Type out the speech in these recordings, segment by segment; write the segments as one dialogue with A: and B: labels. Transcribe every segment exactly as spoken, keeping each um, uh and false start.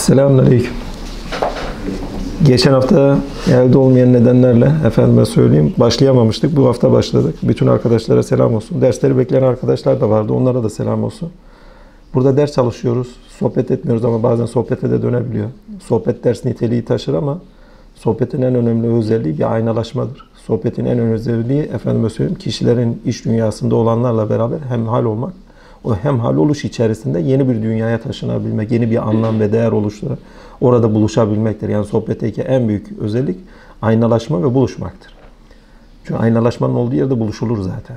A: Selamünaleyküm. Geçen hafta evde olmayan nedenlerle efendime söyleyeyim başlayamamıştık. Bu hafta başladık. Bütün arkadaşlara selam olsun. Dersleri bekleyen arkadaşlar da vardı. Onlara da selam olsun. Burada ders çalışıyoruz. Sohbet etmiyoruz ama bazen sohbete de dönebiliyor. Sohbet ders niteliği taşır ama sohbetin en önemli özelliği bir aynalaşmadır. Sohbetin en önemli özelliği efendime söyleyeyim kişilerin iç dünyasında olanlarla beraber hemhal olmak. O hemhal oluş içerisinde yeni bir dünyaya taşınabilmek, yeni bir anlam ve değer oluşturarak orada buluşabilmektir. Yani sohbetteki en büyük özellik aynalaşma ve buluşmaktır. Çünkü aynalaşmanın olduğu yerde buluşulur zaten.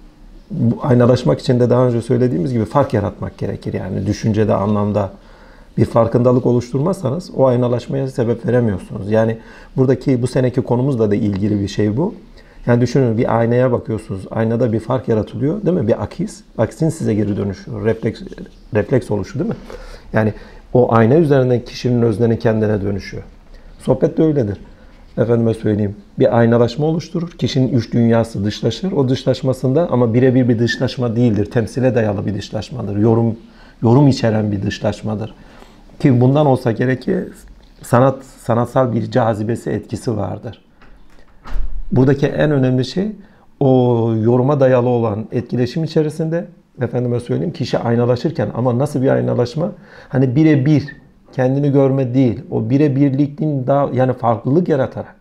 A: Bu aynalaşmak için de daha önce söylediğimiz gibi fark yaratmak gerekir. Yani düşüncede, anlamda bir farkındalık oluşturmazsanız o aynalaşmaya sebep veremiyorsunuz. Yani buradaki bu seneki konumuzla da ilgili bir şey bu. Yani düşünün bir aynaya bakıyorsunuz. Aynada bir fark yaratılıyor değil mi? Bir akis. Aksin size geri dönüşüyor. Refleks, refleks oluşu değil mi? Yani o ayna üzerinden kişinin öznenin kendine dönüşüyor. Sohbet de öyledir. Efendime söyleyeyim. Bir aynalaşma oluşturur. Kişinin üç dünyası dışlaşır. O dışlaşmasında ama birebir bir dışlaşma değildir. Temsile dayalı bir dışlaşmadır. Yorum yorum içeren bir dışlaşmadır. Ki bundan olsa gerek ki sanat sanatsal bir cazibesi etkisi vardır. Buradaki en önemli şey o yoruma dayalı olan etkileşim içerisinde efendime söyleyeyim kişi aynalaşırken ama nasıl bir aynalaşma? Hani birebir kendini görme değil. O birebirlikliğin daha yani farklılık yaratarak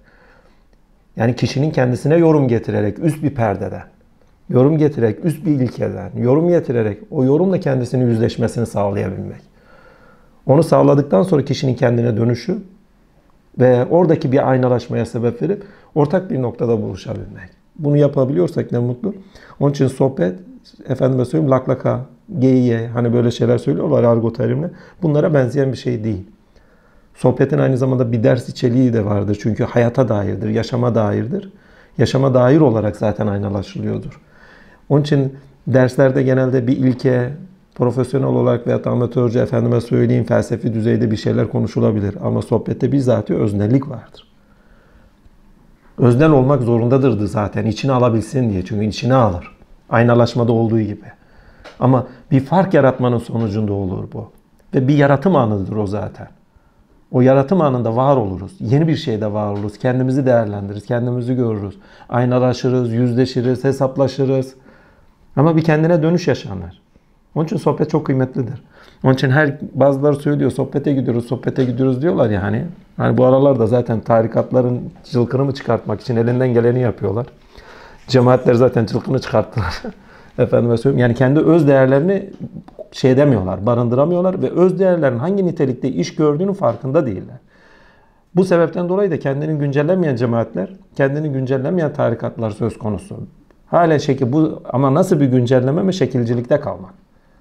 A: yani kişinin kendisine yorum getirerek üst bir perdeden yorum getirerek üst bir ilkeden yorum getirerek o yorumla kendisini yüzleşmesini sağlayabilmek. Onu sağladıktan sonra kişinin kendine dönüşü ve oradaki bir aynalaşmaya sebep verip ortak bir noktada buluşabilmek. Bunu yapabiliyorsak ne mutlu. Onun için sohbet, efendime söyleyeyim laklaka, geyiğe, hani böyle şeyler söylüyorlar argo terimle. Bunlara benzeyen bir şey değil. Sohbetin aynı zamanda bir ders içeriği de vardır. Çünkü hayata dairdir, yaşama dairdir. Yaşama dair olarak zaten aynalaşılıyordur. Onun için derslerde genelde bir ilke, profesyonel olarak veya amatörce efendime söyleyeyim felsefi düzeyde bir şeyler konuşulabilir. Ama sohbette bizzat öznellik vardır. Öznel olmak zorundadırdı zaten. İçine alabilsin diye. Çünkü içine alır. Aynalaşmada olduğu gibi. Ama bir fark yaratmanın sonucunda olur bu. Ve bir yaratım anıdır o zaten. O yaratım anında var oluruz. Yeni bir şeyde var oluruz. Kendimizi değerlendiririz. Kendimizi görürüz. Aynalaşırız, yüzleşiriz, hesaplaşırız. Ama bir kendine dönüş yaşanır. Onun için sohbet çok kıymetlidir. Onun için her bazıları söylüyor sohbete gidiyoruz, sohbete gidiyoruz diyorlar ya hani. Hani bu aralarda zaten tarikatların cılkını mı çıkartmak için elinden geleni yapıyorlar. Cemaatler zaten cılkını çıkarttılar. Efendime söyleyeyim. Yani kendi öz değerlerini şey demiyorlar, barındıramıyorlar ve öz değerlerin hangi nitelikte iş gördüğünün farkında değiller. Bu sebepten dolayı da kendini güncellemeyen cemaatler, kendini güncellemeyen tarikatlar söz konusu. Hala şekil bu ama nasıl bir güncelleme mi? Şekilcilikte kalmak.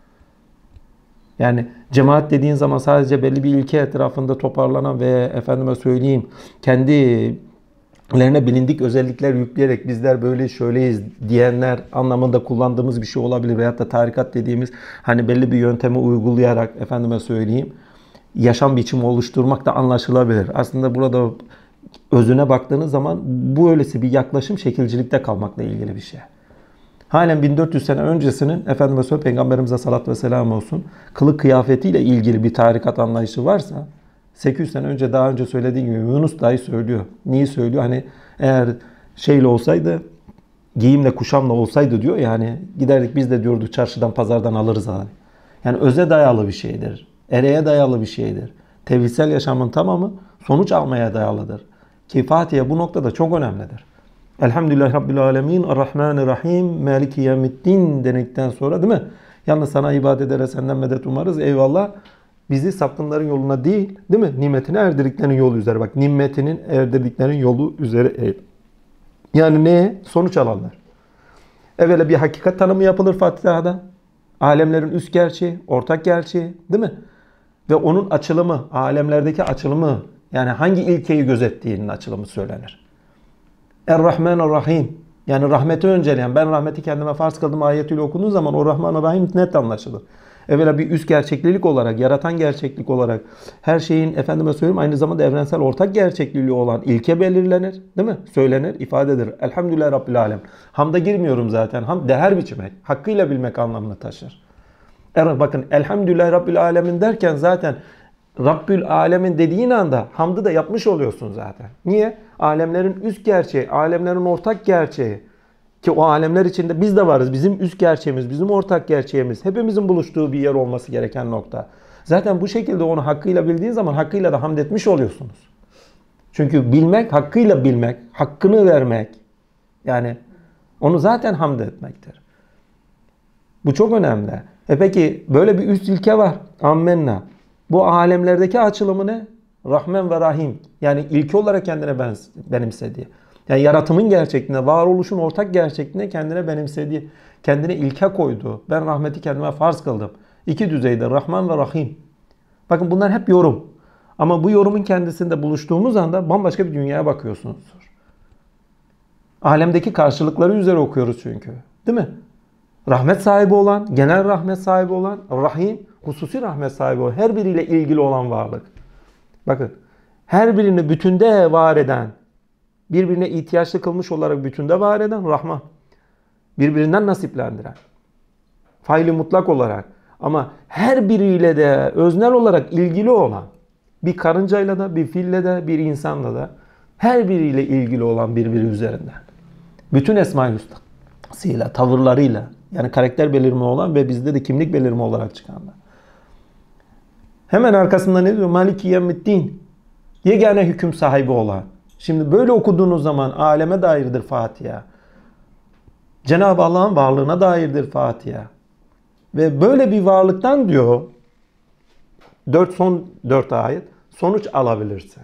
A: Yani cemaat dediğin zaman sadece belli bir ilke etrafında toparlanan ve efendime söyleyeyim kendilerine bilindik özellikler yükleyerek bizler böyle şöyleyiz diyenler anlamında kullandığımız bir şey olabilir. Veyahut da tarikat dediğimiz hani belli bir yöntemi uygulayarak efendime söyleyeyim yaşam biçimi oluşturmak da anlaşılabilir. Aslında burada özüne baktığınız zaman bu öylesi bir yaklaşım şekilcilikte kalmakla ilgili bir şey. Halen bin dört yüz sene öncesinin efendime söyleyeyim Peygamberimize salat ve selam olsun kılık kıyafetiyle ilgili bir tarikat anlayışı varsa sekiz yüz sene önce daha önce söylediğim gibi Yunus dahi söylüyor. Neyi söylüyor? Hani eğer şeyle olsaydı giyimle kuşamla olsaydı diyor yani giderdik biz de diyordu çarşıdan pazardan alırız abi. Yani öze dayalı bir şeydir. Ereğe dayalı bir şeydir. Tevhissel yaşamın tamamı sonuç almaya dayalıdır. Ki Fatiha bu noktada çok önemlidir. Elhamdülillahi Rabbil Alemin, Errahmanirrahim, Maliki Yevmiddin denildikten sonra değil mi? Yalnız sana ibadet eder, senden medet umarız. Eyvallah. Bizi sapkınların yoluna değil, değil mi? Nimetini erdirdiklerinin yolu üzere. Bak nimetinin erdirdiklerinin yolu üzere. Yani neye? Sonuç alanlar. Evvela bir hakikat tanımı yapılır Fatiha'da. Alemlerin üst gerçeği, ortak gerçeği, değil mi? Ve onun açılımı, alemlerdeki açılımı, yani hangi ilkeyi gözettiğinin açılımı söylenir. Er-Rahman-er-Rahim. Yani rahmeti önceleyen, ben rahmeti kendime farz kıldım ayetiyle okunduğu zaman o Rahman-er-Rahim net anlaşılır. Evvela bir üst gerçeklik olarak, yaratan gerçeklik olarak her şeyin efendime söyleyeyim aynı zamanda evrensel ortak gerçekliği olan ilke belirlenir, değil mi? Söylenir, ifade edilir. Elhamdülillah Rabbil Alem. Hamda girmiyorum zaten. Hamd değer biçmek, hakkıyla bilmek anlamını taşır. Evet bakın Elhamdülillah Rabbil Alemin derken zaten Rabbül Alemin dediğin anda hamdı da yapmış oluyorsun zaten. Niye? Alemlerin üst gerçeği, alemlerin ortak gerçeği. Ki o alemler içinde biz de varız. Bizim üst gerçeğimiz, bizim ortak gerçeğimiz. Hepimizin buluştuğu bir yer olması gereken nokta. Zaten bu şekilde onu hakkıyla bildiğin zaman hakkıyla da hamd etmiş oluyorsunuz. Çünkü bilmek, hakkıyla bilmek, hakkını vermek. Yani onu zaten hamd etmektir. Bu çok önemli. E peki böyle bir üst ilke var. Ammenna. Bu alemlerdeki açılımı ne? Rahman ve Rahim. Yani ilke olarak kendine benimsediği. Yani yaratımın gerçekliğine, varoluşun ortak gerçekliğine kendine benimsediği, kendine ilke koyduğu. Ben rahmeti kendime farz kıldım. İki düzeyde Rahman ve Rahim. Bakın bunlar hep yorum. Ama bu yorumun kendisinde buluştuğumuz anda bambaşka bir dünyaya bakıyorsunuzdur. Alemdeki karşılıkları üzere okuyoruz çünkü. Değil mi? Rahmet sahibi olan, genel rahmet sahibi olan, Rahim, hususi rahmet sahibi olan, her biriyle ilgili olan varlık. Bakın, her birini bütünde var eden, birbirine ihtiyaçlı kılmış olarak bütünde var eden Rahman. Birbirinden nasiplendiren. Faili mutlak olarak. Ama her biriyle de öznel olarak ilgili olan, bir karıncayla da, bir fille de, bir insanla da, her biriyle ilgili olan birbiri üzerinden. Bütün Esma-i Hüsna'sıyla, tavırlarıyla, yani karakter belirimi olan ve bizde de kimlik belirimi olarak çıkanlar. Hemen arkasında ne diyor? Maliki Yevmiddin. Yegane hüküm sahibi olan. Şimdi böyle okuduğunuz zaman aleme dairdir Fatiha. Cenab-ı Allah'ın varlığına dairdir Fatiha. Ve böyle bir varlıktan diyor dört, son dört ayet sonuç alabilirsin.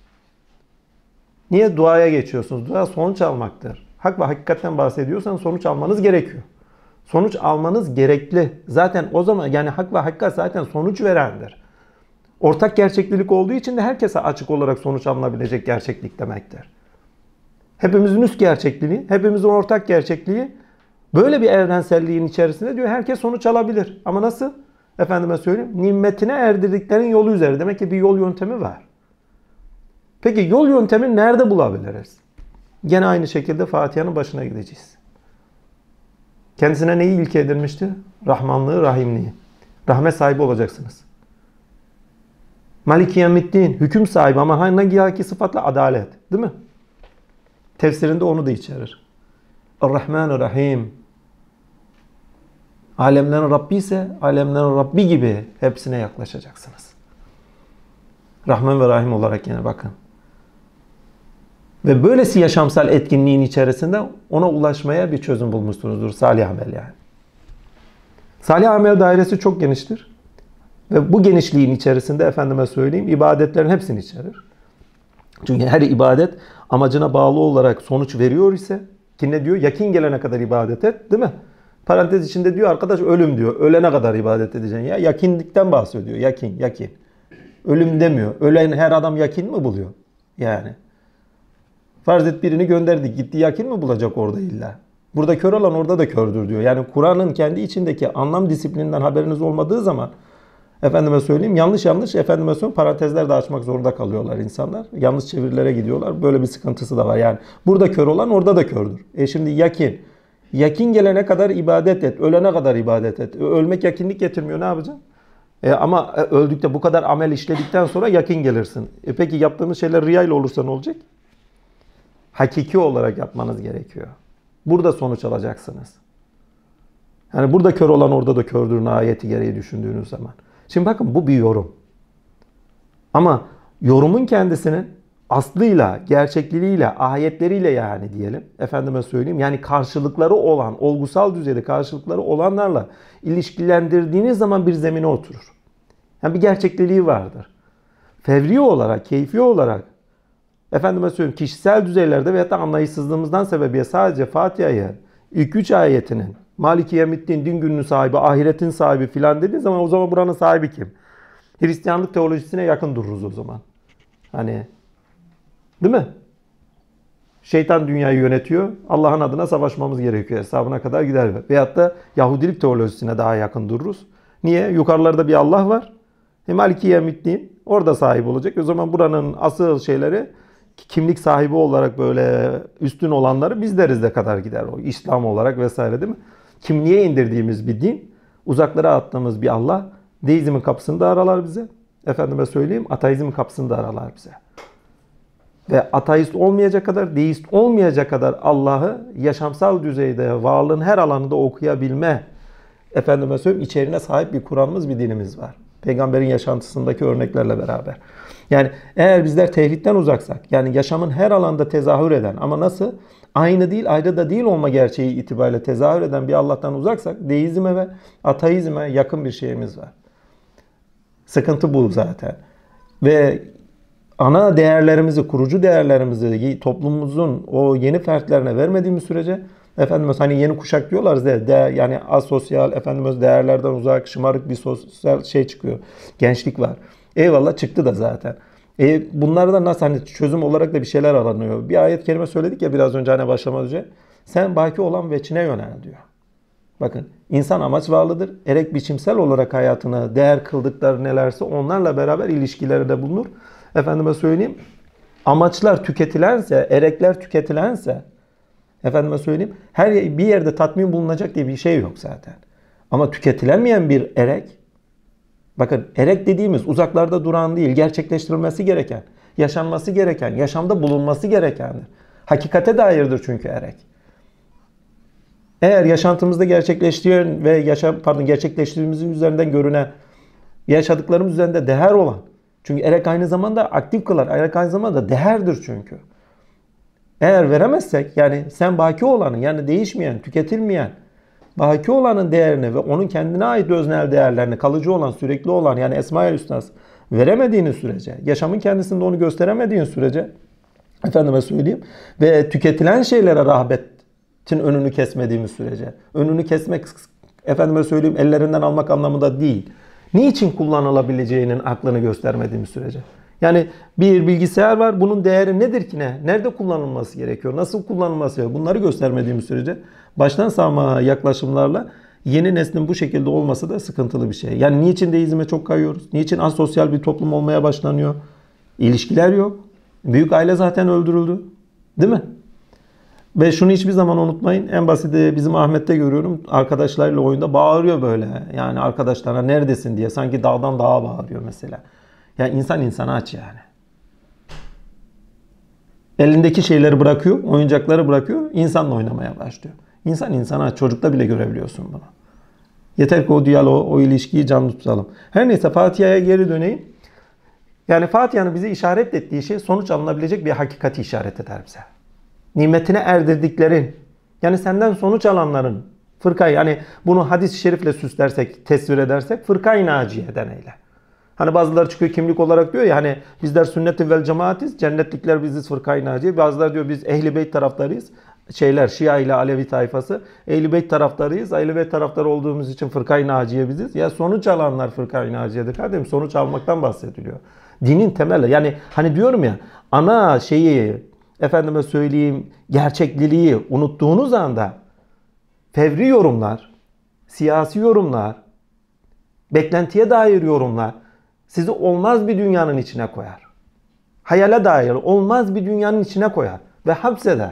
A: Niye? Duaya geçiyorsunuz. Dua sonuç almaktır. Hak ve hakikatten bahsediyorsan sonuç almanız gerekiyor. Sonuç almanız gerekli. Zaten o zaman yani hak ve hakikat zaten sonuç verendir. Ortak gerçeklilik olduğu için de herkese açık olarak sonuç alınabilecek gerçeklik demektir. Hepimizin üst gerçekliği, hepimizin ortak gerçekliği böyle bir evrenselliğin içerisinde diyor herkes sonuç alabilir. Ama nasıl? Efendime söyleyeyim. Nimetine erdirdiklerin yolu üzere. Demek ki bir yol yöntemi var. Peki yol yöntemi nerede bulabiliriz? Gene aynı şekilde Fatiha'nın başına gideceğiz. Kendisine neyi ilke edilmişti? Rahmanlığı, rahimliği. Rahmet sahibi olacaksınız. Maliki Yevmiddin, hüküm sahibi ama hangi haki sıfatla? Adalet. Değil mi? Tefsirinde onu da içerir. Ar-Rahman-ı-Rahim. Alemlerin Rabbi ise alemlerin Rabbi gibi hepsine yaklaşacaksınız. Rahman ve Rahim olarak yine bakın. Ve böylesi yaşamsal etkinliğin içerisinde ona ulaşmaya bir çözüm bulmuşsunuzdur. Salih amel yani. Salih amel dairesi çok geniştir. Ve bu genişliğin içerisinde efendime söyleyeyim ibadetlerin hepsini içerir. Çünkü her ibadet amacına bağlı olarak sonuç veriyor ise ki ne diyor? Yakin gelene kadar ibadet et. Değil mi? Parantez içinde diyor arkadaş ölüm diyor. Ölene kadar ibadet edeceksin ya. Yakinlikten bahsediyor. Yakin, yakin. Ölüm demiyor. Ölen her adam yakin mi buluyor? Yani. Farz et birini gönderdik. Gitti yakin mi bulacak orada illa? Burada kör olan orada da kördür diyor. Yani Kur'an'ın kendi içindeki anlam disiplininden haberiniz olmadığı zaman efendime söyleyeyim yanlış yanlış efendime söyleyeyim parantezler de açmak zorunda kalıyorlar insanlar. Yanlış çevirilere gidiyorlar. Böyle bir sıkıntısı da var. Yani burada kör olan orada da kördür. E şimdi yakin. Yakin gelene kadar ibadet et. Ölene kadar ibadet et. Ölmek yakinlik getirmiyor. Ne yapacaksın? E ama öldükte bu kadar amel işledikten sonra yakin gelirsin. E peki yaptığınız şeyler riya ile olursa ne olacak? Hakiki olarak yapmanız gerekiyor. Burada sonuç alacaksınız. Yani burada kör olan orada da kördür ayeti gereği düşündüğünüz zaman. Şimdi bakın bu bir yorum. Ama yorumun kendisinin aslıyla, gerçekliğiyle, ayetleriyle yani diyelim. Efendime söyleyeyim. Yani karşılıkları olan, olgusal düzeyde karşılıkları olanlarla ilişkilendirdiğiniz zaman bir zemine oturur. Yani bir gerçekliliği vardır. Fevri olarak, keyfi olarak efendime söyleyeyim kişisel düzeylerde veyahut da anlayışsızlığımızdan sebebiyle sadece Fatiha'yı ilk üç ayetinin Maliki Yevmiddin, din gününün sahibi, ahiretin sahibi filan dediği zaman o zaman buranın sahibi kim? Hristiyanlık teolojisine yakın dururuz o zaman. Hani değil mi? Şeytan dünyayı yönetiyor. Allah'ın adına savaşmamız gerekiyor. Hesabına kadar gider. Veyahut da Yahudilik teolojisine daha yakın dururuz. Niye? Yukarılarda bir Allah var. E Maliki Yevmiddin orada sahip olacak. O zaman buranın asıl şeyleri kimlik sahibi olarak böyle üstün olanları bizleriz de kadar gider o. İslam olarak vesaire değil mi? Kimliğe indirdiğimiz bir din, uzaklara attığımız bir Allah, deizmin kapısını da aralar bize. efendime söyleyeyim, ateizm kapısını da aralar bize. Ve ateist olmayacak kadar, deist olmayacak kadar Allah'ı yaşamsal düzeyde, varlığın her alanında okuyabilme, efendime söyleyeyim, içeriğine sahip bir Kur'an'ımız, bir dinimiz var. Peygamberin yaşantısındaki örneklerle beraber. Yani eğer bizler tevhidden uzaksak, yani yaşamın her alanda tezahür eden ama nasıl? Aynı değil, ayrı da değil olma gerçeği itibariyle tezahür eden bir Allah'tan uzaksak, deizme ve ateizme yakın bir şeyimiz var. Sıkıntı bu zaten. Ve ana değerlerimizi, kurucu değerlerimizi toplumumuzun o yeni fertlerine vermediğimiz sürece, efendimiz hani yeni kuşak diyorlar de, de yani asosyal, efendimiz değerlerden uzak, şımarık bir sosyal şey çıkıyor. Gençlik var. Eyvallah, çıktı da zaten. E bunlardan nasıl hani çözüm olarak da bir şeyler aranıyor. Bir ayet kelime söyledik ya biraz önce hani başlamadan önce. Sen baki olan veçine yönel diyor. Bakın, insan amaç varlıdır. Erek biçimsel olarak hayatına değer kıldıkları nelerse onlarla beraber ilişkileri de bulunur. Efendime söyleyeyim, amaçlar tüketilense, erekler tüketilense, efendime söyleyeyim, her bir yerde tatmin bulunacak diye bir şey yok zaten. Ama tüketilemeyen bir erek, bakın erek dediğimiz uzaklarda duran değil, gerçekleştirilmesi gereken, yaşanması gereken, yaşamda bulunması gerekendir. Hakikate dairdir çünkü erek. Eğer yaşantımızda gerçekleştiğin ve yaşam, pardon, gerçekleştirdiğimizin üzerinden görünen, yaşadıklarımız üzerinde değer olan, çünkü erek aynı zamanda aktif kılar, erek aynı zamanda değerdir çünkü. Eğer veremezsek, yani sen baki olanın, yani değişmeyen, tüketilmeyen, baki olanın değerini ve onun kendine ait öznel değerlerini, kalıcı olan, sürekli olan, yani Esma-i Hüsna'sı veremediğiniz sürece, yaşamın kendisinde onu gösteremediğin sürece, efendime söyleyeyim, ve tüketilen şeylere rağbetin önünü kesmediğimiz sürece, önünü kesmek, efendime söyleyeyim, ellerinden almak anlamında değil, niçin kullanılabileceğinin aklını göstermediğimiz sürece. Yani bir bilgisayar var, bunun değeri nedir ki ne? Nerede kullanılması gerekiyor? Nasıl kullanılması gerekiyor? Bunları göstermediğimiz sürece baştan sağma yaklaşımlarla yeni neslin bu şekilde olması da sıkıntılı bir şey. Yani niçin deizme çok kayıyoruz? Niçin asosyal bir toplum olmaya başlanıyor? İlişkiler yok. Büyük aile zaten öldürüldü. Değil mi? Ve şunu hiçbir zaman unutmayın. En basiti bizim Ahmet'te görüyorum. Arkadaşlarıyla oyunda bağırıyor böyle. Yani arkadaşlarına neredesin diye. Sanki dağdan dağa bağırıyor mesela. Yani insan insana aç yani. Elindeki şeyleri bırakıyor, oyuncakları bırakıyor, insanla oynamaya başlıyor. İnsan insana aç. Çocukta bile görebiliyorsun bunu. Yeter ki o diyaloğu, o ilişkiyi canlı tutalım. Her neyse, Fatiha'ya geri döneyim. Yani Fatiha'nın bize işaret ettiği şey sonuç alınabilecek bir hakikati işaret eder bize. Nimetine erdirdiklerin, yani senden sonuç alanların, fırkayı, yani bunu hadis-i şerifle süslersek, tesvir edersek, fırkayı naciyeden eyle. Hani bazıları çıkıyor kimlik olarak diyor ya, hani bizler sünnet-i vel cemaatiz, cennetlikler biziz, fırkayı naciye. Bazıları diyor biz Ehl-i Beyt taraftarıyız. Şeyler, Şia ile Alevi tayfası. Ehl-i Beyt taraftarıyız. Ehl-i Beyt taraftarı olduğumuz için fırkayı naciye biziz. Ya sonuç alanlar fırkayı naciyedir kardeşim. Sonuç almaktan bahsediliyor. Dinin temeli. Yani hani diyorum ya, ana şeyi, efendime söyleyeyim, gerçekliliği unuttuğunuz anda fevri yorumlar, siyasi yorumlar, beklentiye dair yorumlar sizi olmaz bir dünyanın içine koyar. Hayale dair olmaz bir dünyanın içine koyar ve hapseder.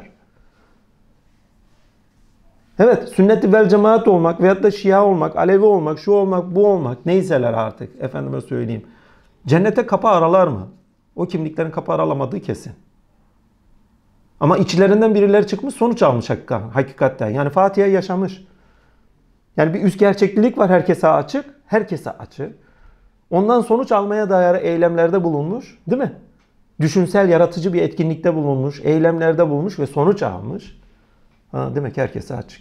A: Evet, sünnet-i vel cemaat olmak veyahut da Şia olmak, Alevi olmak, şu olmak, bu olmak, neyseler artık, efendime söyleyeyim. Cennete kapı aralar mı? O kimliklerin kapı aralamadığı kesin. Ama içlerinden birileri çıkmış, sonuç almış hakikatten. Yani Fatiha yaşamış. Yani bir üst gerçeklilik var, herkese açık, herkese açık. Ondan sonuç almaya dair eylemlerde bulunmuş, değil mi? Düşünsel, yaratıcı bir etkinlikte bulunmuş, eylemlerde bulunmuş ve sonuç almış. Ha, demek ki herkese açık.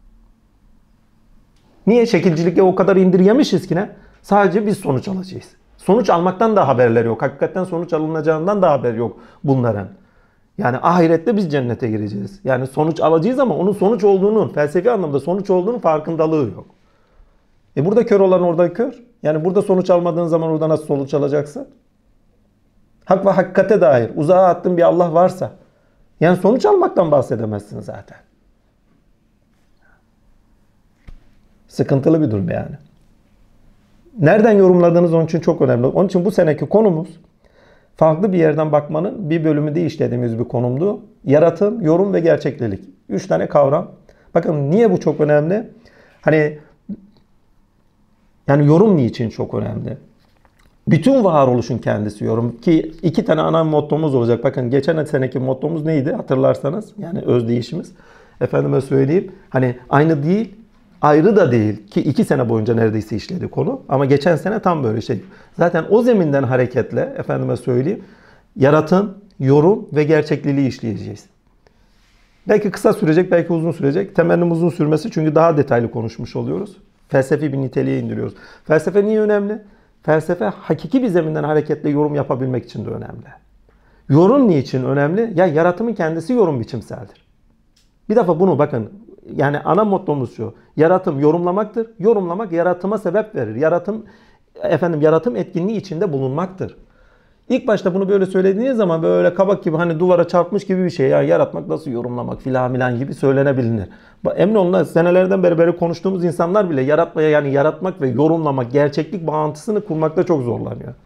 A: Niye? Şekilcilikle o kadar indirgemişiz ki ne? Sadece biz sonuç alacağız. Sonuç almaktan da haberleri yok. Hakikaten sonuç alınacağından da haber yok bunların. Yani ahirette biz cennete gireceğiz. Yani sonuç alacağız ama onun sonuç olduğunun, felsefi anlamda sonuç olduğunun farkındalığı yok. E burada kör olan orada kör. Yani burada sonuç almadığın zaman orada nasıl sonuç alacaksın? Hak ve hakikate dair uzağa attığın bir Allah varsa, yani sonuç almaktan bahsedemezsin zaten. Sıkıntılı bir durum yani. Nereden yorumladığınız onun için çok önemli. Onun için bu seneki konumuz farklı bir yerden bakmanın bir bölümünde işlediğimiz bir konumdu. Yaratım, yorum ve gerçeklilik. Üç tane kavram. Bakın niye bu çok önemli? Hani yani yorum niçin çok önemli? Bütün varoluşun kendisi yorum. Ki iki tane ana mottomuz olacak. Bakın geçen seneki mottomuz neydi hatırlarsanız? Yani özdeyişimiz. Efendime söyleyeyim. Hani aynı değil, ayrı da değil. Ki iki sene boyunca neredeyse işledi konu. Ama geçen sene tam böyle şey. Zaten o zeminden hareketle efendime söyleyeyim. Yaratım, yorum ve gerçekliliği işleyeceğiz. Belki kısa sürecek, belki uzun sürecek. Temennim uzun sürmesi çünkü daha detaylı konuşmuş oluyoruz. Felsefi bir niteliğe indiriyoruz. Felsefe niye önemli? Felsefe hakiki bir zeminden hareketle yorum yapabilmek için de önemli. Yorum niçin önemli? Ya yaratımın kendisi yorum biçimseldir. Bir defa bunu bakın. Yani ana mottomuz şu. Yaratım yorumlamaktır. Yorumlamak yaratıma sebep verir. Yaratım efendim yaratım etkinliği içinde bulunmaktır. İlk başta bunu böyle söylediğiniz zaman böyle kabak gibi hani duvara çarpmış gibi bir şey. Yani yaratmak nasıl yorumlamak filan filan gibi söylenebilir. Emin olun senelerden beri böyle konuştuğumuz insanlar bile yaratmaya yani yaratmak ve yorumlamak, gerçeklik bağıntısını kurmakta çok zorlanıyor.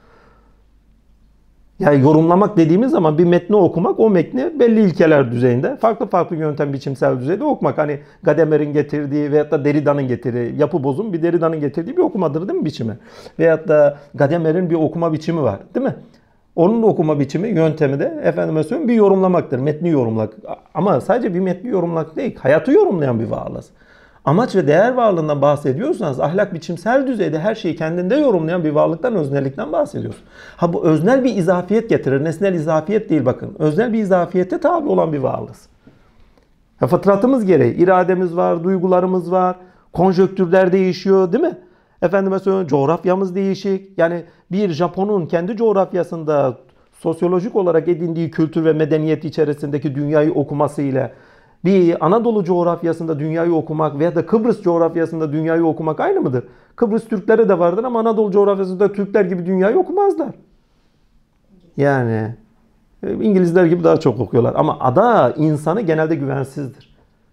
A: Yani yorumlamak dediğimiz zaman bir metni okumak, o metni belli ilkeler düzeyinde, farklı farklı yöntem biçimsel düzeyde okumak. Hani Gadamer'in getirdiği veyahut da Derrida'nın getirdiği, yapı bozum bir Derrida'nın getirdiği bir okumadır değil mi biçimi? Veyahut da Gadamer'in bir okuma biçimi var değil mi? Onun okuma biçimi, yöntemi de efendime söyleyeyim bir yorumlamaktır. Metni yorumlamak. Ama sadece bir metni yorumlamak değil, hayatı yorumlayan bir varlığız. Amaç ve değer varlığından bahsediyorsanız ahlak biçimsel düzeyde her şeyi kendinde yorumlayan bir varlıktan, öznellikten bahsediyoruz. Ha bu öznel bir izafiyet getirir. Nesnel izafiyet değil bakın. Öznel bir izafiyete tabi olan bir varlığız. Ha, fıtratımız gereği irademiz var, duygularımız var, konjonktürler değişiyor değil mi? Efendime söyleyeyim coğrafyamız değişik. Yani bir Japon'un kendi coğrafyasında sosyolojik olarak edindiği kültür ve medeniyet içerisindeki dünyayı okumasıyla bir Anadolu coğrafyasında dünyayı okumak veya da Kıbrıs coğrafyasında dünyayı okumak aynı mıdır? Kıbrıs Türkleri de vardır ama Anadolu coğrafyasında Türkler gibi dünyayı okumazlar. Yani İngilizler gibi daha çok okuyorlar. Ama ada insanı genelde güvensizdir.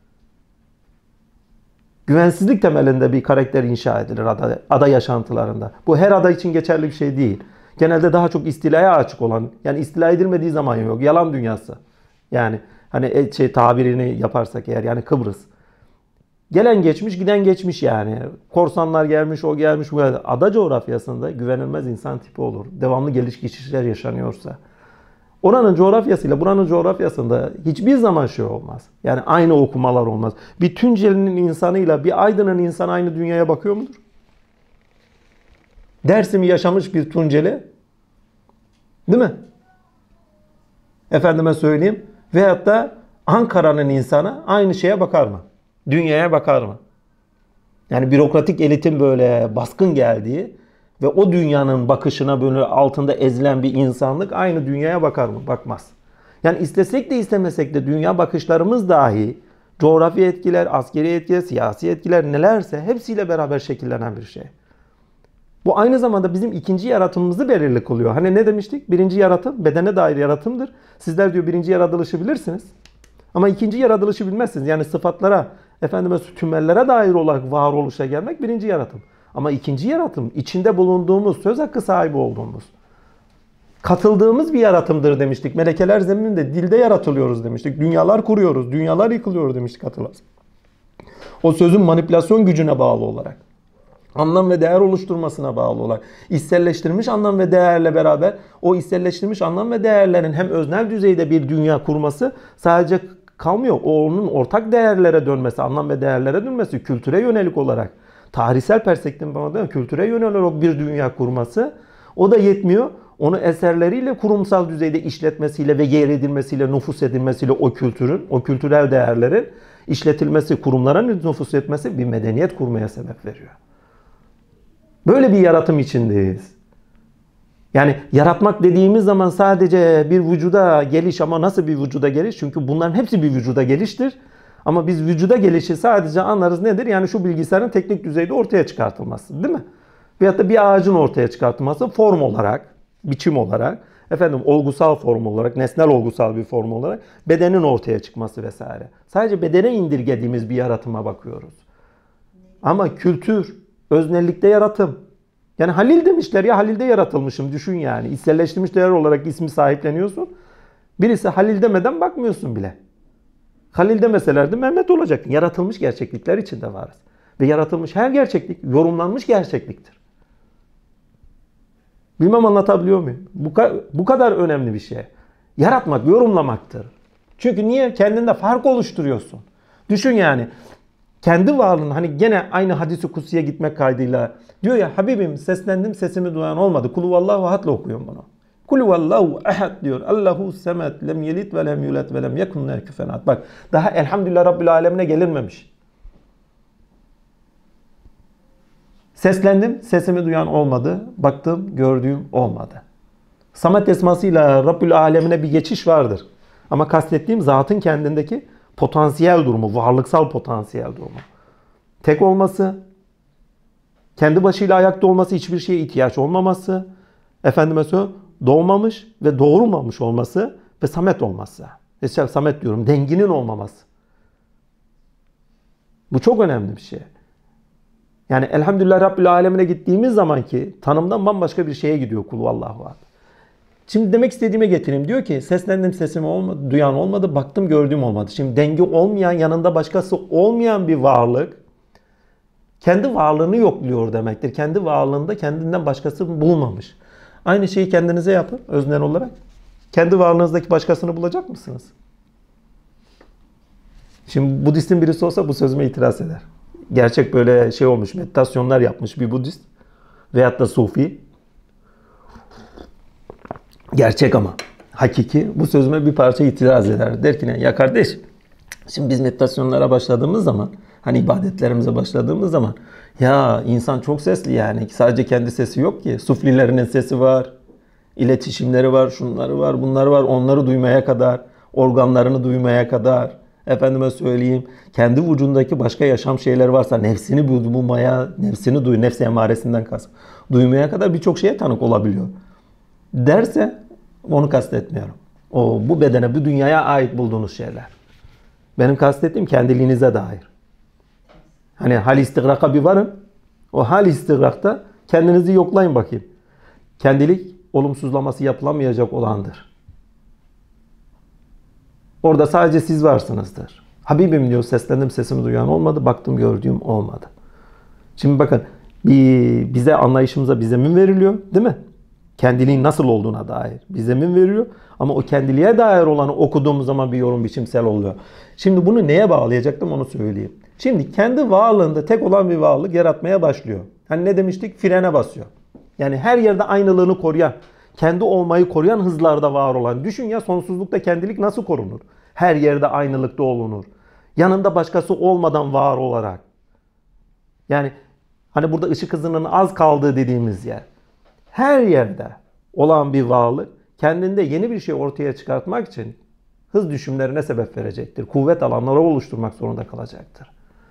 A: Güvensizlik temelinde bir karakter inşa edilir ada, ada yaşantılarında. Bu her ada için geçerli bir şey değil. Genelde daha çok istilaya açık olan, yani istila edilmediği zaman yok. Yalan dünyası. Yani hani şey tabirini yaparsak eğer yani Kıbrıs. Gelen geçmiş, giden geçmiş yani. Korsanlar gelmiş, o gelmiş, bu gelmiş. Ada coğrafyasında güvenilmez insan tipi olur. Devamlı geliş geçişler yaşanıyorsa. Oranın coğrafyasıyla buranın coğrafyasında hiçbir zaman şey olmaz. Yani aynı okumalar olmaz. Bir Tunceli'nin insanıyla bir Aydın'ın insanı aynı dünyaya bakıyor mudur? Dersim'i yaşamış bir Tunceli, değil mi? Efendime söyleyeyim. Veyahut da Ankara'nın insanı aynı şeye bakar mı? Dünyaya bakar mı? Yani bürokratik elitin böyle baskın geldiği ve o dünyanın bakışına böyle altında ezilen bir insanlık aynı dünyaya bakar mı? Bakmaz. Yani istesek de istemesek de dünya bakışlarımız dahi coğrafi etkiler, askeri etkiler, siyasi etkiler nelerse hepsiyle beraber şekillenen bir şey. Bu aynı zamanda bizim ikinci yaratımımızı belirli kılıyor. Hani ne demiştik? Birinci yaratım bedene dair yaratımdır. Sizler diyor birinci yaratılışı bilirsiniz. Ama ikinci yaratılışı bilmezsiniz. Yani sıfatlara, efendime tümellere dair olarak varoluşa gelmek birinci yaratım. Ama ikinci yaratım içinde bulunduğumuz, söz hakkı sahibi olduğumuz, katıldığımız bir yaratımdır demiştik. Melekeler zemininde dilde yaratılıyoruz demiştik. Dünyalar kuruyoruz, dünyalar yıkılıyor demiştik hatırlarsın. O sözün manipülasyon gücüne bağlı olarak, anlam ve değer oluşturmasına bağlı olarak, içselleştirilmiş anlam ve değerle beraber o içselleştirilmiş anlam ve değerlerin hem öznel düzeyde bir dünya kurması sadece kalmıyor. O onun ortak değerlere dönmesi, anlam ve değerlere dönmesi, kültüre yönelik olarak, tarihsel perspektiften kültüre yönelik bir dünya kurması, o da yetmiyor. Onu eserleriyle kurumsal düzeyde işletmesiyle ve yer edilmesiyle, nüfus edilmesiyle o kültürün, o kültürel değerlerin işletilmesi, kurumlara nüfus etmesi bir medeniyet kurmaya sebep veriyor. Böyle bir yaratım içindeyiz. Yani yaratmak dediğimiz zaman sadece bir vücuda geliş, ama nasıl bir vücuda geliş? Çünkü bunların hepsi bir vücuda geliştir. Ama biz vücuda gelişi sadece anlarız nedir? Yani şu bilgisayarın teknik düzeyde ortaya çıkartılması, değil mi? Veyahut da bir ağacın ortaya çıkartılması form olarak, biçim olarak, efendim olgusal form olarak, nesnel olgusal bir form olarak bedenin ortaya çıkması vesaire. Sadece bedene indirgediğimiz bir yaratıma bakıyoruz. Ama kültür, öznellikte yaratım. Yani Halil demişler ya, Halil'de yaratılmışım düşün yani. İçselleştirilmiş değer olarak ismi sahipleniyorsun. Birisi Halil demeden bakmıyorsun bile. Halil demeselerdi Mehmet olacaktın. Yaratılmış gerçeklikler içinde varız. Ve yaratılmış her gerçeklik yorumlanmış gerçekliktir. Bilmem anlatabiliyor muyum? Bu, bu kadar önemli bir şey. Yaratmak, yorumlamaktır. Çünkü niye? Kendinde fark oluşturuyorsun. Düşün yani. Kendi varlığın, hani gene aynı hadis-i kutsiye gitmek kaydıyla diyor ya, Habibim seslendim sesimi duyan olmadı. Kul huvallahu ahad'la okuyorum bunu. Kul huvallahu ahad diyor. Allahu semed lem yelid ve lem yulet ve lem yekun lehu kufuven ahad. Bak daha elhamdülillah Rabbil alemine gelinmemiş. Seslendim sesimi duyan olmadı. Baktım gördüğüm olmadı. Samet esmasıyla Rabbül alemine bir geçiş vardır. Ama kastettiğim zatın kendindeki potansiyel durumu, varlıksal potansiyel durumu. Tek olması, kendi başıyla ayakta olması, hiçbir şeye ihtiyaç olmaması, efendime söyleyeyim, doğmamış ve doğurmamış olması ve samet olması. Mesela samet diyorum, denginin olmaması. Bu çok önemli bir şey. Yani elhamdülillah Rabbil alemine gittiğimiz zaman ki tanımdan bambaşka bir şeye gidiyor kul vallahu ahad. Şimdi demek istediğime getireyim. Diyor ki seslendim sesimi olmadı, duyan olmadı, baktım gördüğüm olmadı. Şimdi denge olmayan, yanında başkası olmayan bir varlık kendi varlığını yokluyor demektir. Kendi varlığında kendinden başkası bulmamış. Aynı şeyi kendinize yapın öznel olarak. Kendi varlığınızdaki başkasını bulacak mısınız? Şimdi Budistin birisi olsa bu sözüme itiraz eder. Gerçek böyle şey olmuş, meditasyonlar yapmış bir Budist veyahut da Sufi. Gerçek ama hakiki. Bu sözüme bir parça itiraz eder. Der ki ne? Ya kardeş, şimdi biz meditasyonlara başladığımız zaman, hani ibadetlerimize başladığımız zaman, ya insan çok sesli yani. Sadece kendi sesi yok ki. Suflilerinin sesi var. İletişimleri var, şunları var, bunları var. Onları duymaya kadar, organlarını duymaya kadar, efendime söyleyeyim, kendi vücudundaki başka yaşam şeyleri varsa nefsini duymaya, nefsini duy, nefsi emaresinden kas, duymaya kadar birçok şeye tanık olabiliyor. Derse onu kastetmiyorum. O bu bedene, bu dünyaya ait bulduğunuz şeyler. Benim kastettiğim kendiliğinize dair. Hani hal istigraka bir varın. O hal istigrakta kendinizi yoklayın bakayım. Kendilik olumsuzlaması yapılamayacak olandır. Orada sadece siz varsınızdır. Habibim diyor, seslendim sesimi duyan olmadı, baktım gördüğüm olmadı. Şimdi bakın, bir, bize anlayışımıza bir zemin veriliyor, değil mi? Kendiliğin nasıl olduğuna dair bir zemin veriyor. Ama o kendiliğe dair olanı okuduğumuz zaman bir yorum biçimsel oluyor. Şimdi bunu neye bağlayacaktım onu söyleyeyim. Şimdi kendi varlığında tek olan bir varlık yaratmaya başlıyor. Hani ne demiştik? Frene basıyor. Yani her yerde aynılığını koruyan, kendi olmayı koruyan hızlarda var olan. Düşün ya, sonsuzlukta kendilik nasıl korunur? Her yerde aynılıkta olunur. Yanında başkası olmadan var olarak. Yani hani burada ışık hızının az kaldığı dediğimiz yer. Her yerde olan bir varlık kendinde yeni bir şey ortaya çıkartmak için hız düşümlerine sebep verecektir. Kuvvet alanları oluşturmak zorunda kalacaktır.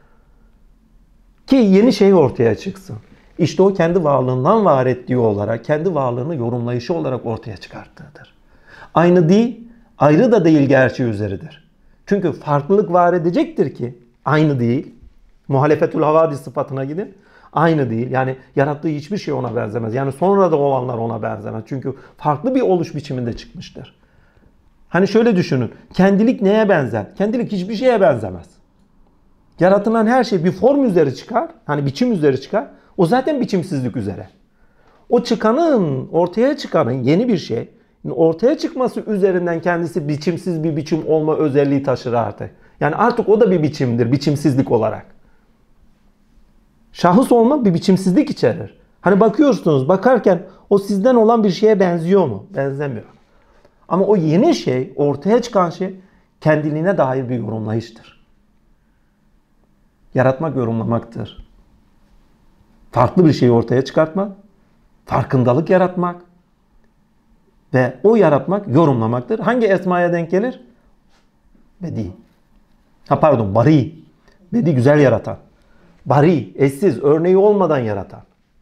A: Ki yeni şey ortaya çıksın. İşte o kendi varlığından var ettiği olarak, kendi varlığını yorumlayışı olarak ortaya çıkarttığıdır. Aynı değil, ayrı da değil gerçeği üzeridir. Çünkü farklılık var edecektir ki aynı değil. Muhalefetül havadis sıfatına gidin. Aynı değil. Yani yarattığı hiçbir şey ona benzemez. Yani sonra da olanlar ona benzemez. Çünkü farklı bir oluş biçiminde çıkmıştır. Hani şöyle düşünün. Kendilik neye benzer? Kendilik hiçbir şeye benzemez. Yaratılan her şey bir form üzeri çıkar. Hani biçim üzeri çıkar. O zaten biçimsizlik üzere. O çıkanın, ortaya çıkanın yeni bir şey, ortaya çıkması üzerinden kendisi biçimsiz bir biçim olma özelliği taşır artık. Yani artık o da bir biçimdir, biçimsizlik olarak. Şahıs olmak bir biçimsizlik içerir. Hani bakıyorsunuz, bakarken o sizden olan bir şeye benziyor mu? Benzemiyor. Ama o yeni şey, ortaya çıkan şey kendiliğine dair bir yorumlayıştır. Yaratmak yorumlamaktır. Farklı bir şeyi ortaya çıkartmak, farkındalık yaratmak ve o yaratmak yorumlamaktır. Hangi esmaya denk gelir? Bedi. Ha pardon, bari. Bedi güzel yaratan. Bari, eşsiz, örneği olmadan yaratan.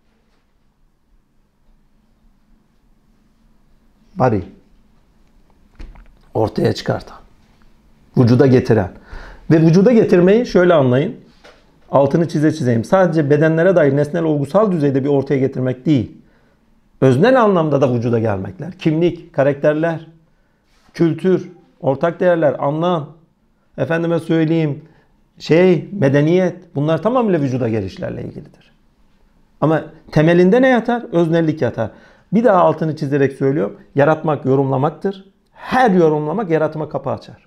A: Bari. Ortaya çıkartan. Vücuda getiren. Ve vücuda getirmeyi şöyle anlayın. Altını çize çizeyim. Sadece bedenlere dair nesnel olgusal düzeyde bir ortaya getirmek değil. Öznel anlamda da vücuda gelmekler. Kimlik, karakterler, kültür, ortak değerler, anlam, efendime söyleyeyim, şey, medeniyet, bunlar tamamıyla vücuda gelişlerle ilgilidir. Ama temelinde ne yatar? Öznellik yatar. Bir daha altını çizerek söylüyorum. Yaratmak yorumlamaktır. Her yorumlamak yaratıma kapı açar.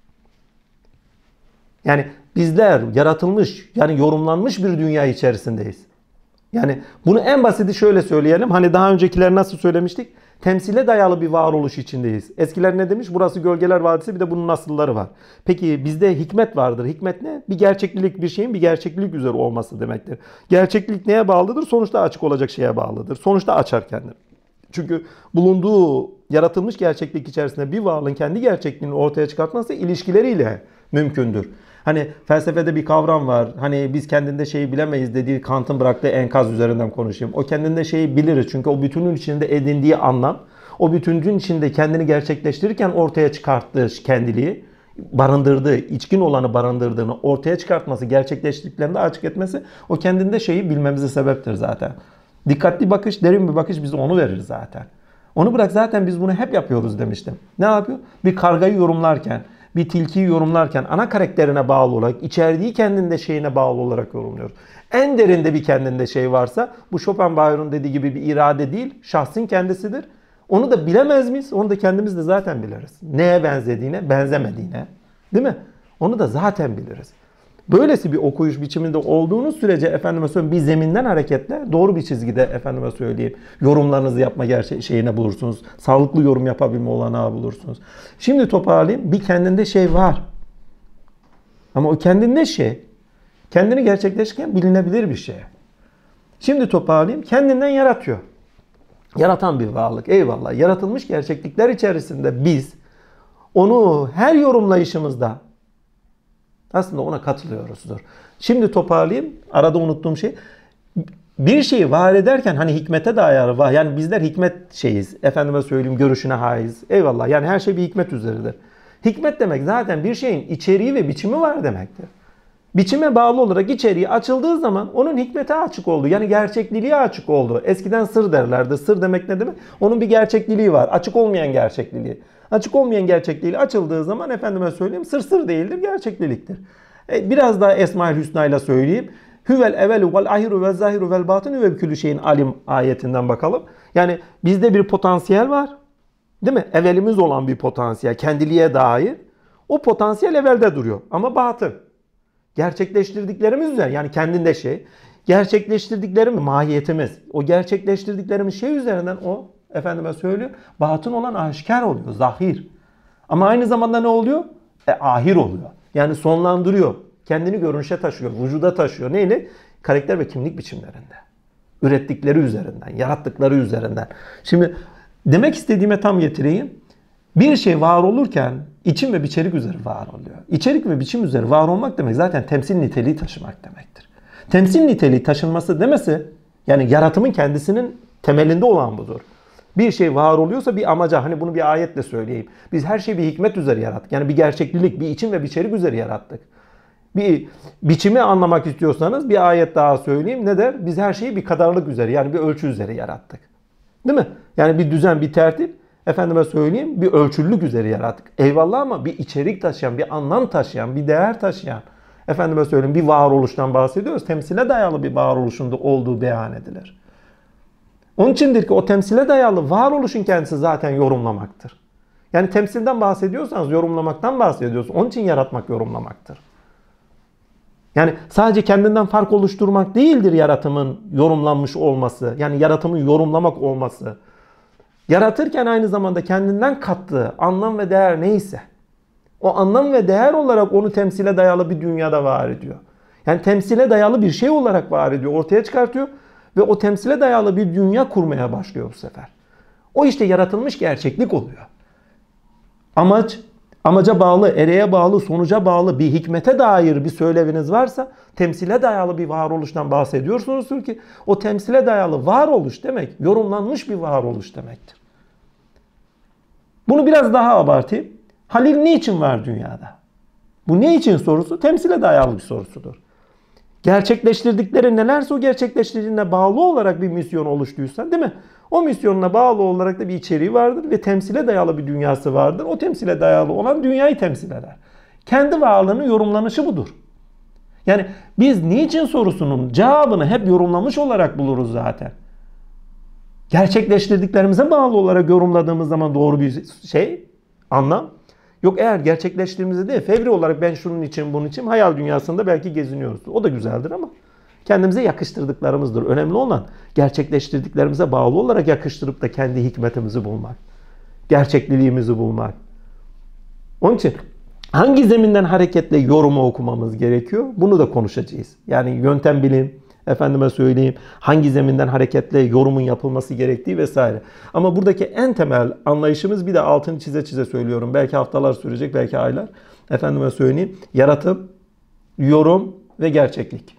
A: Yani bizler yaratılmış, yani yorumlanmış bir dünya içerisindeyiz. Yani bunu en basiti şöyle söyleyelim. Hani daha öncekiler nasıl söylemiştik? Temsile dayalı bir varoluş içindeyiz. Eskiler ne demiş? Burası Gölgeler Vadisi, bir de bunun nasılları var. Peki bizde hikmet vardır. Hikmet ne? Bir gerçeklilik, bir şeyin bir gerçeklilik üzere olması demektir. Gerçeklik neye bağlıdır? Sonuçta açık olacak şeye bağlıdır. Sonuçta açar kendini. Çünkü bulunduğu yaratılmış gerçeklik içerisinde bir varlığın kendi gerçekliğini ortaya çıkartması ilişkileriyle mümkündür. Hani felsefede bir kavram var. Hani biz kendinde şeyi bilemeyiz dediği Kant'ın bıraktığı enkaz üzerinden konuşayım. O kendinde şeyi biliriz. Çünkü o bütünün içinde edindiği anlam, o bütünün içinde kendini gerçekleştirirken ortaya çıkarttığı kendiliği, barındırdığı, içkin olanı barındırdığını ortaya çıkartması, gerçekleştirdiklerini de açık etmesi o kendinde şeyi bilmemize sebeptir zaten. Dikkatli bakış, derin bir bakış bize onu verir zaten. Onu bırak, zaten biz bunu hep yapıyoruz demiştim. Ne yapıyor? Bir kargayı yorumlarken, bir tilkiyi yorumlarken ana karakterine bağlı olarak, içerdiği kendinde şeyine bağlı olarak yorumluyoruz. En derinde bir kendinde şey varsa, bu Schopenhauer'un dediği gibi bir irade değil, şahsın kendisidir. Onu da bilemez miyiz? Onu da kendimiz de zaten biliriz. Neye benzediğine, benzemediğine. Değil mi? Onu da zaten biliriz. Böylesi bir okuyuş biçiminde olduğunuz sürece efendime söyleyeyim bir zeminden hareketle doğru bir çizgide efendime söyleyeyim yorumlarınızı yapma gerçeği şeyine bulursunuz. Sağlıklı yorum yapabilme olanağı bulursunuz. Şimdi toparlayayım. Bir kendinde şey var. Ama o kendinde şey kendini gerçekleştirirken bilinebilir bir şey. Şimdi toparlayayım. Kendinden yaratıyor. Yaratan bir varlık. Eyvallah. Yaratılmış gerçeklikler içerisinde biz onu her yorumlayışımızda aslında ona katılıyoruzdur. Şimdi toparlayayım. Arada unuttuğum şey. Bir şeyi var ederken hani hikmete dayalı var. Yani bizler hikmet şeyiz. Efendime söyleyeyim görüşüne haiz. Eyvallah. Yani her şey bir hikmet üzeridir. Hikmet demek zaten bir şeyin içeriği ve biçimi var demektir. Biçime bağlı olarak içeriği açıldığı zaman onun hikmete açık olduğu, yani gerçekliliğe açık olduğu. Eskiden sır derlerdi. Sır demek ne demek? Onun bir gerçekliliği var. Açık olmayan gerçekliliği. Açık olmayan gerçekliği açıldığı zaman efendime söyleyeyim sır sır değildir, gerçekliliktir. E, biraz daha Esma-ül Hüsna ile söyleyeyim. Hüvel evvelu vel ahiru vel zahiru vel batinu ve külü şeyin alim ayetinden bakalım. Yani bizde bir potansiyel var. Değil mi? Evvelimiz olan bir potansiyel, kendiliğe dair. O potansiyel evvelde duruyor ama batın. Gerçekleştirdiklerimiz üzerine, yani kendinde şey, gerçekleştirdiklerimiz mahiyetimiz, o gerçekleştirdiklerimiz şey üzerinden o efendime söylüyor, batın olan aşikar oluyor, zahir. Ama aynı zamanda ne oluyor? E, ahir oluyor. Yani sonlandırıyor. Kendini görünüşe taşıyor, vücuda taşıyor. Neyle? Karakter ve kimlik biçimlerinde. Ürettikleri üzerinden, yarattıkları üzerinden. Şimdi demek istediğime tam getireyim. Bir şey var olurken içim ve içerik üzeri var oluyor. İçerik ve biçim üzeri var olmak demek zaten temsil niteliği taşımak demektir. Temsil niteliği taşınması demesi, yani yaratımın kendisinin temelinde olan budur. Bir şey var oluyorsa bir amaca, hani bunu bir ayetle söyleyeyim. Biz her şeyi bir hikmet üzeri yarattık. Yani bir gerçeklilik, bir içim ve bir içerik üzeri yarattık. Bir biçimi anlamak istiyorsanız bir ayet daha söyleyeyim. Ne der? Biz her şeyi bir kadarlık üzeri, yani bir ölçü üzeri yarattık. Değil mi? Yani bir düzen, bir tertip. Efendime söyleyeyim bir ölçülülük üzeri yarattık. Eyvallah, ama bir içerik taşıyan, bir anlam taşıyan, bir değer taşıyan, efendime söyleyeyim bir varoluştan bahsediyoruz. Temsile dayalı bir varoluşunda olduğu beyan edilir. Onun içindir ki o temsile dayalı varoluşun kendisi zaten yorumlamaktır. Yani temsilden bahsediyorsanız yorumlamaktan bahsediyorsunuz. Onun için yaratmak yorumlamaktır. Yani sadece kendinden fark oluşturmak değildir yaratımın yorumlanmış olması. Yani yaratımın yorumlamak olması. Yaratırken aynı zamanda kendinden kattığı anlam ve değer neyse, o anlam ve değer olarak onu temsile dayalı bir dünyada var ediyor. Yani temsile dayalı bir şey olarak var ediyor, ortaya çıkartıyor ve o temsile dayalı bir dünya kurmaya başlıyor bu sefer. O işte yaratılmış gerçeklik oluyor. Amaç, amaca bağlı, ereğe bağlı, sonuca bağlı bir hikmete dair bir söyleviniz varsa temsile dayalı bir varoluştan bahsediyorsunuzdur ki o temsile dayalı varoluş demek yorumlanmış bir varoluş demektir. Bunu biraz daha abartayım. Halil niçin var dünyada? Bu ne için sorusu temsile dayalı bir sorusudur. Gerçekleştirdikleri nelerse o gerçekleştirdiğine bağlı olarak bir misyon oluştuysa, değil mi? O misyonuna bağlı olarak da bir içeriği vardır ve temsile dayalı bir dünyası vardır. O temsile dayalı olan dünyayı temsil eder. Kendi varlığının yorumlanışı budur. Yani biz niçin sorusunun cevabını hep yorumlamış olarak buluruz zaten. Gerçekleştirdiklerimize bağlı olarak yorumladığımız zaman doğru bir şey, anlam. Yok, eğer gerçekleştirdiğimizde değil, fevri olarak ben şunun için, bunun için hayal dünyasında belki geziniyoruz. O da güzeldir ama kendimize yakıştırdıklarımızdır. Önemli olan gerçekleştirdiklerimize bağlı olarak yakıştırıp da kendi hikmetimizi bulmak. Gerçekliliğimizi bulmak. Onun için hangi zeminden hareketle yorumu okumamız gerekiyor? Bunu da konuşacağız. Yani yöntem bilim, efendime söyleyeyim, hangi zeminden hareketle yorumun yapılması gerektiği vesaire. Ama buradaki en temel anlayışımız, bir de altını çize çize söylüyorum. Belki haftalar sürecek, belki aylar. Efendime söyleyeyim, yaratım, yorum ve gerçeklik.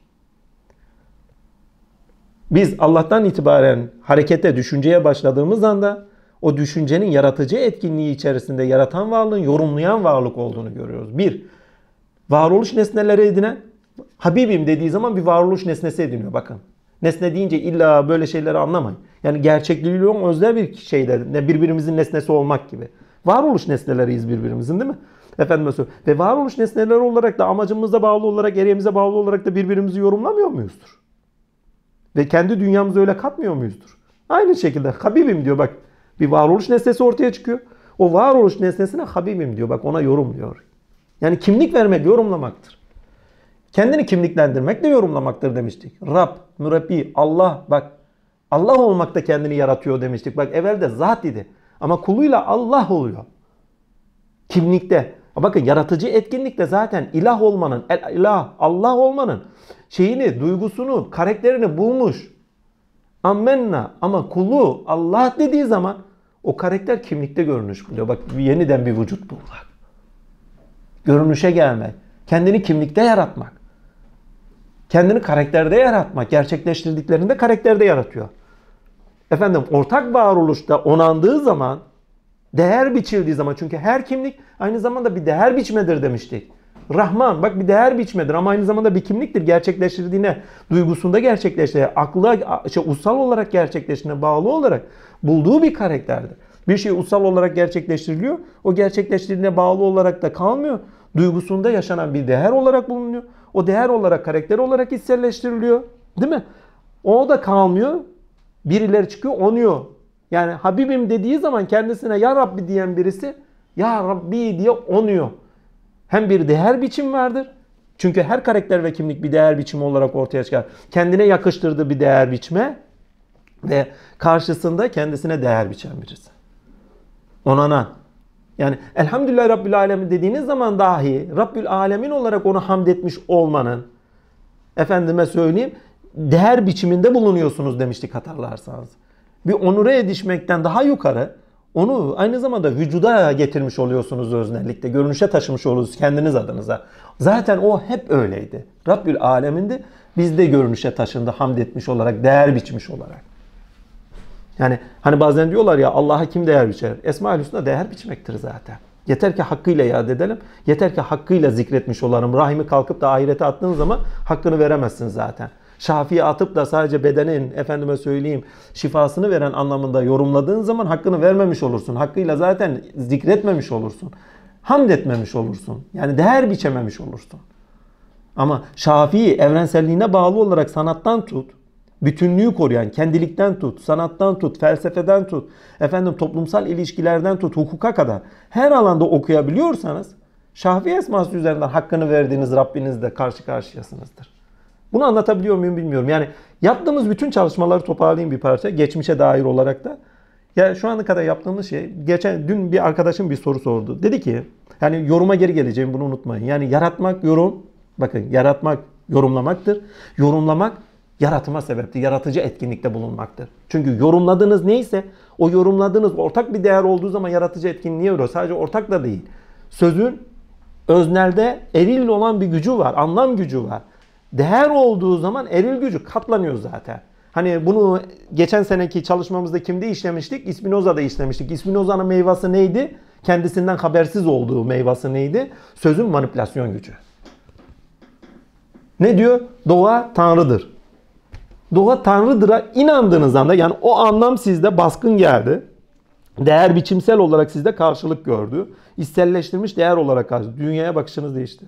A: Biz Allah'tan itibaren harekete, düşünceye başladığımız anda o düşüncenin yaratıcı etkinliği içerisinde yaratan varlığın yorumlayan varlık olduğunu görüyoruz. Bir, varoluş nesneleri edinen, Habibim dediği zaman bir varoluş nesnesi ediniyor, bakın. Nesne deyince illa böyle şeyleri anlamayın. Yani gerçekliği olan özel bir şeyler, ne birbirimizin nesnesi olmak gibi. Varoluş nesneleriyiz birbirimizin, değil mi? Efendim söyleyeyim. Ve varoluş nesneleri olarak da amacımıza bağlı olarak, ereğimize bağlı olarak da birbirimizi yorumlamıyor muyuzdur? Ve kendi dünyamıza öyle katmıyor muyuzdur? Aynı şekilde Habibim diyor, bak. Bir varoluş nesnesi ortaya çıkıyor. O varoluş nesnesine Habibim diyor, bak, ona yorumluyor. Yani kimlik vermek yorumlamaktır. Kendini kimliklendirmek de yorumlamaktır demiştik. Rab, Mürabbi, Allah, bak. Allah olmak da kendini yaratıyor demiştik. Bak, evvelde zat idi. Ama kuluyla Allah oluyor. Kimlikte. Bakın, yaratıcı etkinlikte zaten ilah olmanın, el ilah, Allah olmanın şeyini, duygusunu, karakterini bulmuş. Ammenna, ama kulu Allah dediği zaman o karakter kimlikte görünüş buluyor. Bak, yeniden bir vücut bulmak. Görünüşe gelmek. Kendini kimlikte yaratmak. Kendini karakterde yaratmak. Gerçekleştirdiklerinde karakterde yaratıyor. Efendim, ortak varoluşta onandığı zaman, değer biçildiği zaman, çünkü her kimlik aynı zamanda bir değer biçmedir demiştik. Rahman, bak, bir değer biçmedir ama aynı zamanda bir kimliktir. Gerçekleştirdiğine, duygusunda gerçekleştirdiğine, akla, şey, ussal olarak gerçekleştirdiğine bağlı olarak bulduğu bir karakterdir. Bir şey ussal olarak gerçekleştiriliyor. O gerçekleştirdiğine bağlı olarak da kalmıyor. Duygusunda yaşanan bir değer olarak bulunuyor. O değer olarak, karakter olarak içselleştiriliyor. Değil mi? O da kalmıyor. Birileri çıkıyor, onuyor. Yani Habibim dediği zaman kendisine Ya Rabbi diyen birisi Ya Rabbi diye onuyor. Hem bir değer biçim vardır. Çünkü her karakter ve kimlik bir değer biçimi olarak ortaya çıkar. Kendine yakıştırdığı bir değer biçme ve karşısında kendisine değer biçen birisi. Onanan. Yani Elhamdülillah Rabbil Alemin dediğiniz zaman dahi Rabbil Alemin olarak onu hamd etmiş olmanın, efendime söyleyeyim, değer biçiminde bulunuyorsunuz demiştik, hatırlarsanız. Bir onura erişmekten daha yukarı, onu aynı zamanda vücuda getirmiş oluyorsunuz öznellikte. Görünüşe taşımış oluyorsunuz kendiniz adınıza. Zaten o hep öyleydi. Rabbül Alemin'di. Biz de görünüşe taşındı hamd etmiş olarak, değer biçmiş olarak. Yani hani bazen diyorlar ya, Allah'a kim değer biçer? Esma-ül Hüsna değer biçmektir zaten. Yeter ki hakkıyla yad edelim. Yeter ki hakkıyla zikretmiş olalım. Rahimi kalkıp da ahirete attığın zaman hakkını veremezsin zaten. Şafi'ye atıp da sadece bedenin, efendime söyleyeyim, şifasını veren anlamında yorumladığın zaman hakkını vermemiş olursun. Hakkıyla zaten zikretmemiş olursun. Hamd etmemiş olursun. Yani değer biçememiş olursun. Ama Şafii evrenselliğine bağlı olarak sanattan tut, bütünlüğü koruyan, kendilikten tut, sanattan tut, felsefeden tut, efendim toplumsal ilişkilerden tut, hukuka kadar her alanda okuyabiliyorsanız Şafii esması üzerinden hakkını verdiğiniz Rabbinizle karşı karşıyasınızdır. Bunu anlatabiliyor muyum bilmiyorum. Yani yaptığımız bütün çalışmaları toparlayayım bir parça. Geçmişe dair olarak da. Ya şu ana kadar yaptığımız şey, geçen dün bir arkadaşım bir soru sordu. Dedi ki, yani yoruma geri geleceğim, bunu unutmayın. Yani yaratmak, yorum, bakın yaratmak yorumlamaktır. Yorumlamak yaratıma sebeptir. Yaratıcı etkinlikte bulunmaktır. Çünkü yorumladığınız neyse, o yorumladığınız ortak bir değer olduğu zaman yaratıcı etkinliğe uğruyor. Sadece ortak da değil. Sözün öznelde eril olan bir gücü var, anlam gücü var. Değer olduğu zaman eril gücü katlanıyor zaten. Hani bunu geçen seneki çalışmamızda kimde işlemiştik? İspinoza'da işlemiştik. İspinoza'nın meyvesi neydi? Kendisinden habersiz olduğu meyvesi neydi? Sözün manipülasyon gücü. Ne diyor? Doğa Tanrı'dır. Doğa Tanrıdır'a inandığınız anda, yani o anlam sizde baskın geldi. Değer biçimsel olarak sizde karşılık gördü. İçselleştirilmiş değer olarak karşı. Dünyaya bakışınız değişti.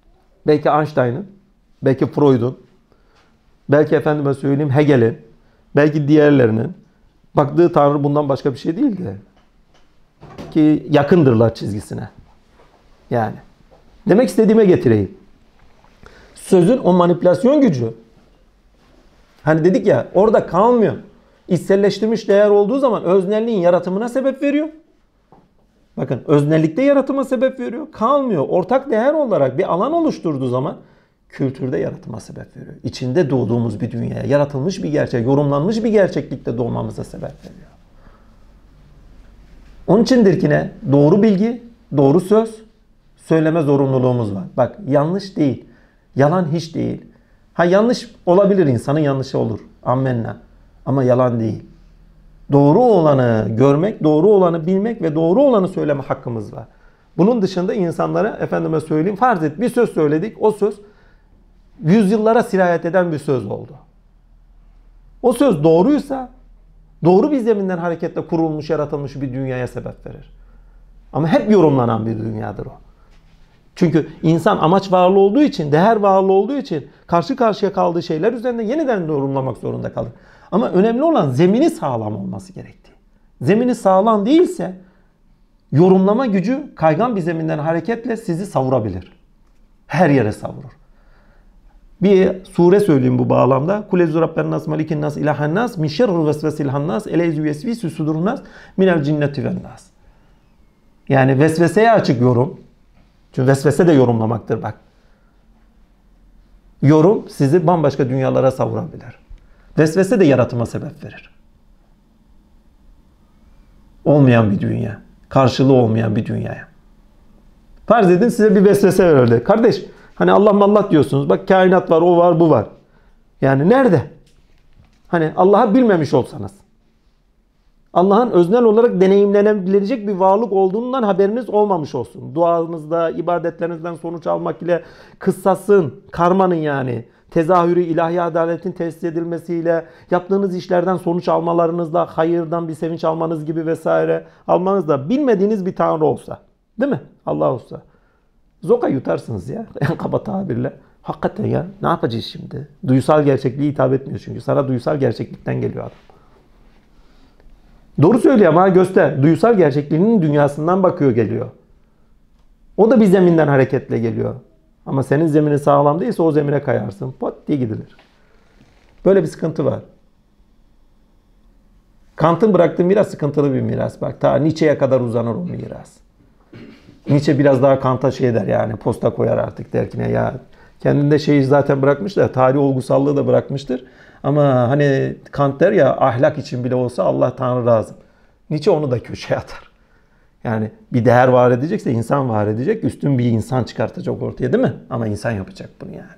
A: Belki Einstein'ın, belki Freud'un, belki efendime söyleyeyim Hegel'in, belki diğerlerinin baktığı Tanrı bundan başka bir şey değildi. Ki yakındırlar çizgisine. Yani. Demek istediğime getireyim. Sözün o manipülasyon gücü. Hani dedik ya orada kalmıyor. İçselleştirmiş değer olduğu zaman öznelliğin yaratımına sebep veriyor. Bakın öznellikte yaratıma sebep veriyor. Kalmıyor. Ortak değer olarak bir alan oluşturduğu zaman kültürde yaratıma sebep veriyor. İçinde doğduğumuz bir dünyaya, yaratılmış bir gerçek, yorumlanmış bir gerçeklikte doğmamıza sebep veriyor. Onun içindir ki ne? Doğru bilgi, doğru söz, söyleme zorunluluğumuz var. Bak yanlış değil. Yalan hiç değil. Ha yanlış olabilir, insanın yanlışı olur. Ammenna. Ama yalan değil. Doğru olanı görmek, doğru olanı bilmek ve doğru olanı söyleme hakkımız var. Bunun dışında insanlara efendime söyleyeyim farz et bir söz söyledik. O söz yüzyıllara sirayet eden bir söz oldu. O söz doğruysa doğru bir zeminden hareketle kurulmuş, yaratılmış bir dünyaya sebep verir. Ama hep yorumlanan bir dünyadır o. Çünkü insan amaç varlığı olduğu için, değer varlığı olduğu için karşı karşıya kaldığı şeyler üzerinde yeniden yorumlamak zorunda kalır. Ama önemli olan zemini sağlam olması gerektiği. Zemini sağlam değilse yorumlama gücü kaygan bir zeminden hareketle sizi savurabilir. Her yere savurur. Bir sure söyleyeyim bu bağlamda. Kulezu rabben nas malikin nas ilahen nas min şerril vesvesil hannas eleyzu yesvisu sudurun nas minel cinneti ven nas. Yani vesveseye açık yorum. Çünkü vesvese de yorumlamaktır bak. Yorum sizi bambaşka dünyalara savurabilir. Vesvese de yaratıma sebep verir. Olmayan bir dünya. Karşılığı olmayan bir dünyaya. Farz edin size bir vesvese verildi. Kardeş hani Allah Allah diyorsunuz. Bak kainat var, o var, bu var. Yani nerede? Hani Allah'ı bilmemiş olsanız. Allah'ın öznel olarak deneyimlenebilecek bir varlık olduğundan haberiniz olmamış olsun. Duanızda, ibadetlerinizden sonuç almak ile kıssasın, karmanın yani tezahürü ilahi adaletin tesis edilmesiyle yaptığınız işlerden sonuç almalarınızla hayırdan bir sevinç almanız gibi vesaire almanızla bilmediğiniz bir tanrı olsa, değil mi? Allah olsa. Zoka yutarsınız ya en kaba tabirle. Hakikaten ya ne yapacağız şimdi? Duysal gerçekliği hitap etmiyor çünkü. Sana duysal gerçeklikten geliyor adam. Doğru söylüyor ama göster. Duysal gerçekliğinin dünyasından bakıyor geliyor. O da bir zeminden hareketle geliyor. Ama senin zemini sağlam değilse o zemine kayarsın. Pot diye gidilir. Böyle bir sıkıntı var. Kant'ın bıraktığı miras sıkıntılı bir miras. Bak ta Nietzsche'ye kadar uzanır o miras. Nietzsche biraz daha Kant'a şey der yani posta koyar artık der ki ne ya. Kendinde şeyi zaten bırakmış da tarih olgusallığı da bırakmıştır. Ama hani Kant der ya ahlak için bile olsa Allah Tanrı lazım. Nietzsche onu da köşeye atar. Yani bir değer var edecekse insan var edecek. Üstün bir insan çıkartacak ortaya değil mi? Ama insan yapacak bunu yani.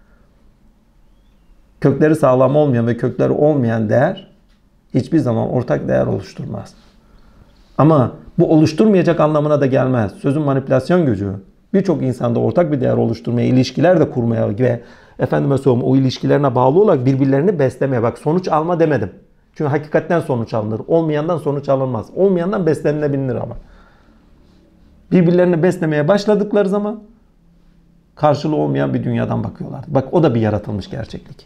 A: Kökleri sağlam olmayan ve kökleri olmayan değer hiçbir zaman ortak değer oluşturmaz. Ama bu oluşturmayacak anlamına da gelmez. Sözün manipülasyon gücü birçok insanda ortak bir değer oluşturmaya, ilişkiler de kurmaya ve efendime söyleyeyim o ilişkilerine bağlı olarak birbirlerini beslemeye. Bak sonuç alma demedim. Çünkü hakikatten sonuç alınır. Olmayandan sonuç alınmaz. Olmayandan beslenilebilir ama. Birbirlerini beslemeye başladıkları zaman karşılığı olmayan bir dünyadan bakıyorlar. Bak o da bir yaratılmış gerçeklik.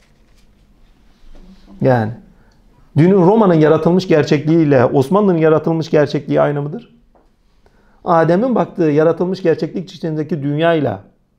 A: Yani dünün Roma'nın yaratılmış gerçekliğiyle Osmanlı'nın yaratılmış gerçekliği aynı mıdır? Adem'in baktığı yaratılmış gerçeklik içindeki dünyayla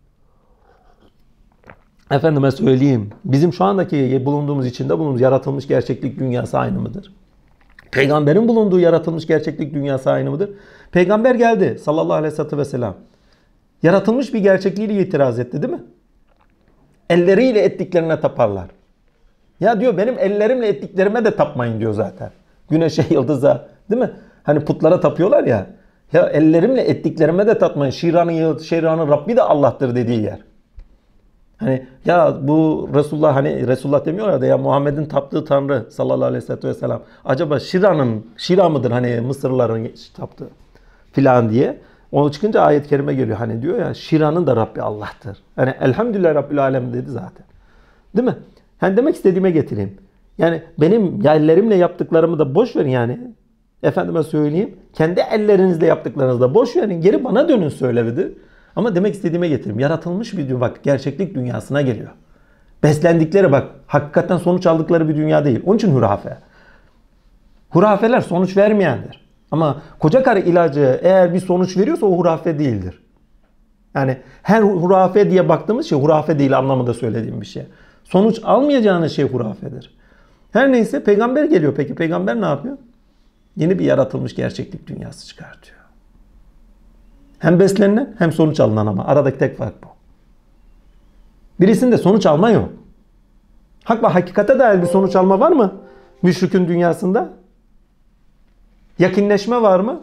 A: efendime söyleyeyim bizim şu andaki bulunduğumuz içinde bulunduğumuz yaratılmış gerçeklik dünyası aynı mıdır? Peygamberin bulunduğu yaratılmış gerçeklik dünyası aynı mıdır? Peygamber geldi sallallahu aleyhi ve sellem. Yaratılmış bir gerçekliğiyle itiraz etti değil mi? Elleriyle ettiklerine taparlar. Ya diyor benim ellerimle ettiklerime de tapmayın diyor zaten. Güneşe, yıldıza değil mi? Hani putlara tapıyorlar ya. Ya ellerimle ettiklerime de tapmayın. Şiran'ın Şiran'ın Rabbi de Allah'tır dediği yer. Hani ya bu Resulullah hani Resulullah demiyorlar da ya Muhammed'in taptığı Tanrı sallallahu aleyhi ve sellem. Acaba Şira'nın Şira mıdır hani Mısırlıların taptığı filan diye. Onu çıkınca ayet-i kerime geliyor. Hani diyor ya Şira'nın da Rabbi Allah'tır. Hani elhamdülillah Rabbil alem dedi zaten. Değil mi? Hani demek istediğime getireyim. Yani benim ellerimle yaptıklarımı da boş verin yani. Efendime söyleyeyim. Kendi ellerinizle yaptıklarınızı da boş verin. Geri bana dönün söylevidir. Ama demek istediğime getireyim. Yaratılmış bir dünya bak gerçeklik dünyasına geliyor. Beslendikleri bak hakikaten sonuç aldıkları bir dünya değil. Onun için hurafe. Hurafeler sonuç vermeyendir. Ama koca karı ilacı eğer bir sonuç veriyorsa o hurafe değildir. Yani her hurafe diye baktığımız şey hurafe değil anlamında söylediğim bir şey. Sonuç almayacağınız şey hurafedir. Her neyse peygamber geliyor. Peki peygamber ne yapıyor? Yeni bir yaratılmış gerçeklik dünyası çıkartıyor. Hem beslenilen hem sonuç alınan ama aradaki tek fark bu. Birisinde sonuç alma yok. Hak ve hakikate dair bir sonuç alma var mı? Müşrikün dünyasında. Yakinleşme var mı?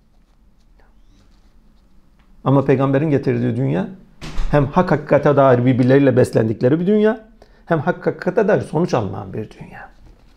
A: Ama peygamberin getirdiği dünya hem hak hakikate dair birbirleriyle beslendikleri bir dünya hem hak hakikate dair sonuç alınan bir dünya.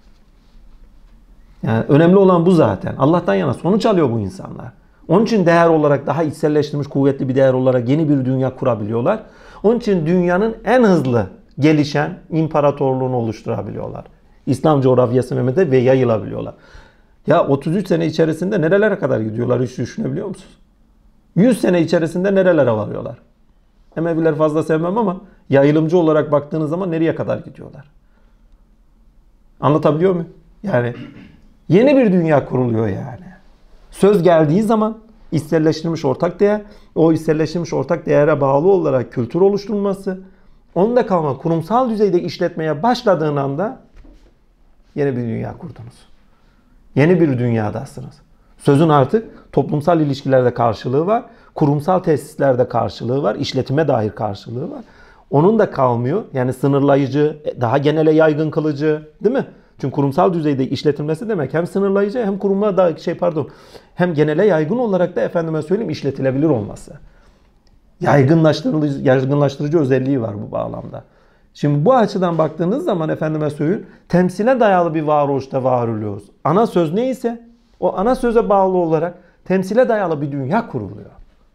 A: Yani önemli olan bu zaten. Allah'tan yana sonuç alıyor bu insanlar. Onun için değer olarak daha içselleştirilmiş kuvvetli bir değer olarak yeni bir dünya kurabiliyorlar. Onun için dünyanın en hızlı gelişen imparatorluğunu oluşturabiliyorlar. İslam coğrafyasında ve yayılabiliyorlar. Ya otuz üç sene içerisinde nerelere kadar gidiyorlar hiç düşünebiliyor musunuz? yüz sene içerisinde nerelere varıyorlar? Emeviler fazla sevmem ama yayılımcı olarak baktığınız zaman nereye kadar gidiyorlar? Anlatabiliyor muyum? Yani yeni bir dünya kuruluyor yani. Söz geldiği zaman içselleştirilmiş ortak değer, o içselleştirilmiş ortak değere bağlı olarak kültür oluşturulması, onun da kalma kurumsal düzeyde işletmeye başladığın anda yeni bir dünya kurdunuz. Yeni bir dünyadasınız. Sözün artık toplumsal ilişkilerde karşılığı var, kurumsal tesislerde karşılığı var, işletime dair karşılığı var. Onun da kalmıyor. Yani sınırlayıcı, daha genele yaygın kılıcı, değil mi? Çünkü kurumsal düzeyde işletilmesi demek hem sınırlayıcı hem kurumla da şey pardon hem genele yaygın olarak da efendime söyleyeyim işletilebilir olması. Yaygınlaştırıcı, yaygınlaştırıcı özelliği var bu bağlamda. Şimdi bu açıdan baktığınız zaman efendime söyleyeyim temsile dayalı bir varoluşta var oluyoruz. Ana söz neyse o ana söze bağlı olarak temsile dayalı bir dünya kuruluyor.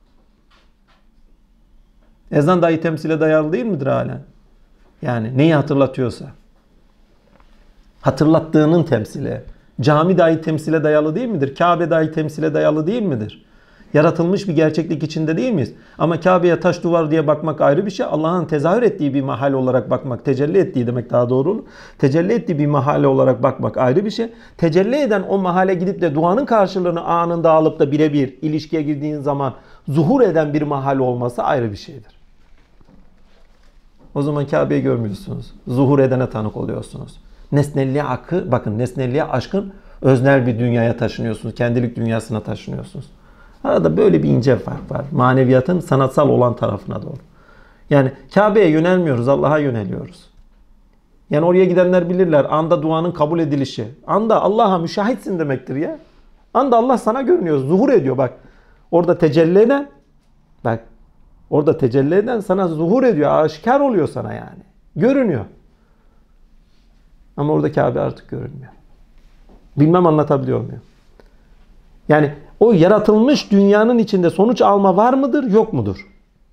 A: Ezan dahi temsile dayalı değil midir halen? Yani neyi hatırlatıyorsa. Hatırlattığının temsili. Cami dahi temsile dayalı değil midir? Kabe dahi temsile dayalı değil midir? Yaratılmış bir gerçeklik içinde değil miyiz? Ama Kabe'ye taş duvar diye bakmak ayrı bir şey. Allah'ın tezahür ettiği bir mahal olarak bakmak, tecelli ettiği demek daha doğru olur. Tecelli ettiği bir mahale olarak bakmak ayrı bir şey. Tecelli eden o mahale gidip de duanın karşılığını anında alıp da birebir ilişkiye girdiğin zaman zuhur eden bir mahal olması ayrı bir şeydir. O zaman Kabe'yi görmüyorsunuz. Zuhur edene tanık oluyorsunuz. Nesnelliğe akı, bakın nesnelliğe aşkın öznel bir dünyaya taşınıyorsunuz. Kendilik dünyasına taşınıyorsunuz. Arada böyle bir ince fark var. Maneviyatın sanatsal olan tarafına doğru. Yani Kabe'ye yönelmiyoruz, Allah'a yöneliyoruz. Yani oraya gidenler bilirler. Anda duanın kabul edilişi. Anda Allah'a müşahitsin demektir ya. Anda Allah sana görünüyor, zuhur ediyor bak. Orada tecelli eden, bak orada tecelli eden sana zuhur ediyor, aşikar oluyor sana yani. Görünüyor. Ama orada Kabe artık görünmüyor. Bilmem anlatabiliyor muyum? Yani o yaratılmış dünyanın içinde sonuç alma var mıdır, yok mudur?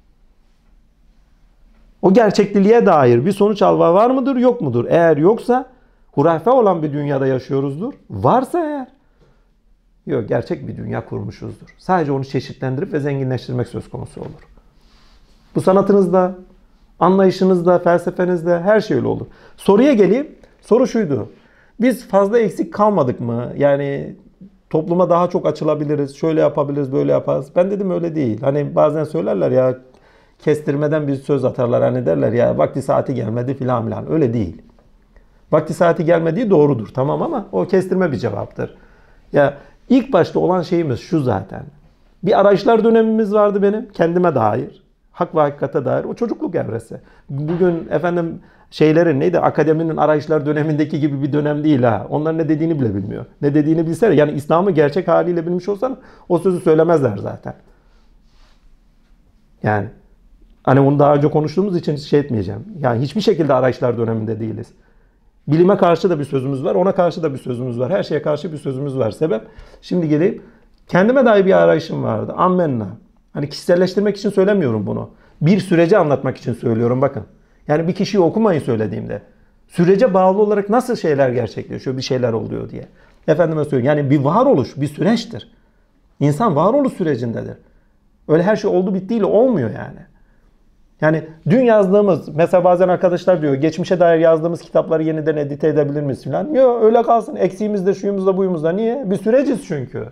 A: O gerçekliliğe dair bir sonuç alma var mıdır, yok mudur? Eğer yoksa hurafe olan bir dünyada yaşıyoruzdur. Varsa eğer, yok gerçek bir dünya kurmuşuzdur. Sadece onu çeşitlendirip ve zenginleştirmek söz konusu olur. Bu sanatınızda, anlayışınızda, felsefenizde her şey öyle olur. Soruya geleyim. Soru şuydu. Biz fazla eksik kalmadık mı? Yani topluma daha çok açılabiliriz. Şöyle yapabiliriz, böyle yaparız. Ben dedim öyle değil. Hani bazen söylerler ya kestirmeden bir söz atarlar. Hani derler ya vakti saati gelmedi filan filan. Öyle değil. Vakti saati gelmediği doğrudur. Tamam ama o kestirme bir cevaptır. Ya ilk başta olan şeyimiz şu zaten. Bir arayışlar dönemimiz vardı benim. Kendime dair. Hak ve hakikate dair. O çocukluk evresi. Bugün efendim şeylerin neydi? Akademinin arayışlar dönemindeki gibi bir dönem değil ha. Onların ne dediğini bile bilmiyor. Ne dediğini bilseler yani İslam'ı gerçek haliyle bilmiş olsan o sözü söylemezler zaten. Yani hani onu daha önce konuştuğumuz için şey etmeyeceğim. Yani hiçbir şekilde arayışlar döneminde değiliz. Bilime karşı da bir sözümüz var. Ona karşı da bir sözümüz var. Her şeye karşı bir sözümüz var. Sebep? Şimdi geleyim. Kendime dair bir arayışım vardı. Ammenna. Hani kişiselleştirmek için söylemiyorum bunu. Bir süreci anlatmak için söylüyorum bakın. Yani bir kişiyi okumayın söylediğimde. Sürece bağlı olarak nasıl şeyler gerçekleşiyor, bir şeyler oluyor diye. Efendime söyleyeyim. Yani bir varoluş, bir süreçtir. İnsan varoluş sürecindedir. Öyle her şey oldu bittiyle olmuyor yani. Yani dün yazdığımız, mesela bazen arkadaşlar diyor, geçmişe dair yazdığımız kitapları yeniden edite edebilir miyiz falan. Yok, öyle kalsın. Eksiğimizde, şuyumuzda, buyumuzda. Niye? Bir süreciz çünkü.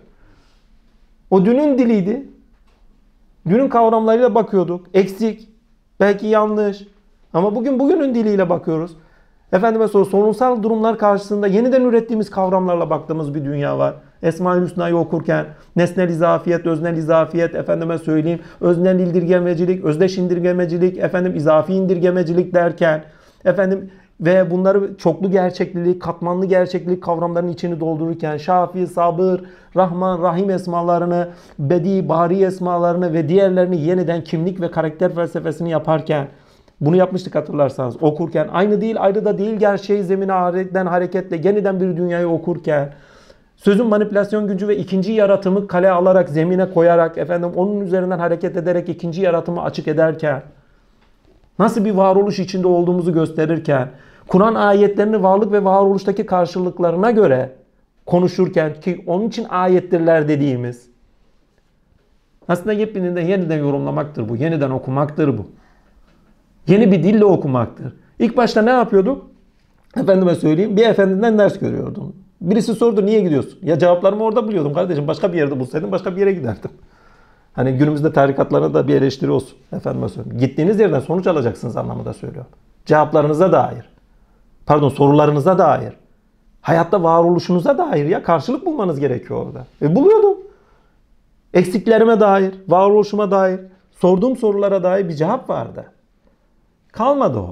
A: O dünün diliydi. Dünün kavramlarıyla bakıyorduk. Eksik, belki yanlış. Ama bugün bugünün diliyle bakıyoruz. Efendime sonra sorunsal durumlar karşısında yeniden ürettiğimiz kavramlarla baktığımız bir dünya var. Esma-ül Hüsna'yı okurken nesnel izafiyet, öznel izafiyet, efendime söyleyeyim, öznel indirgemecilik, özdeş indirgemecilik, efendim izafi indirgemecilik derken, efendim ve bunları çoklu gerçeklilik, katmanlı gerçeklilik kavramlarının içini doldururken Şafi, Sabır, Rahman, Rahim esmalarını, Bedi, Bari esmalarını ve diğerlerini yeniden kimlik ve karakter felsefesini yaparken, bunu yapmıştık hatırlarsanız, okurken aynı değil, ayrı da değil gerçeği zeminen hareketle yeniden bir dünyayı okurken, sözün manipülasyon gücü ve ikinci yaratımı kale alarak, zemine koyarak, efendim onun üzerinden hareket ederek ikinci yaratımı açık ederken, nasıl bir varoluş içinde olduğumuzu gösterirken, Kur'an ayetlerini varlık ve varoluştaki karşılıklarına göre konuşurken, ki onun için ayettirler dediğimiz, aslında yepyeni yeniden yorumlamaktır bu, yeniden okumaktır bu. Yeni bir dille okumaktır. İlk başta ne yapıyorduk? Efendime söyleyeyim, bir efendiden ders görüyordum. Birisi sordu, niye gidiyorsun? Ya cevaplarımı orada buluyordum kardeşim. Başka bir yerde bulsaydım başka bir yere giderdim. Hani günümüzde tarikatlarına da bir eleştiri olsun. Efendime söyleyeyim. Gittiğiniz yerden sonuç alacaksınız anlamında söylüyorum. Cevaplarınıza dair. Pardon, sorularınıza dair. Hayatta varoluşunuza dair ya karşılık bulmanız gerekiyor orada. E buluyordum. Eksiklerime dair, varoluşuma dair, sorduğum sorulara dair bir cevap vardı. Kalmadı o.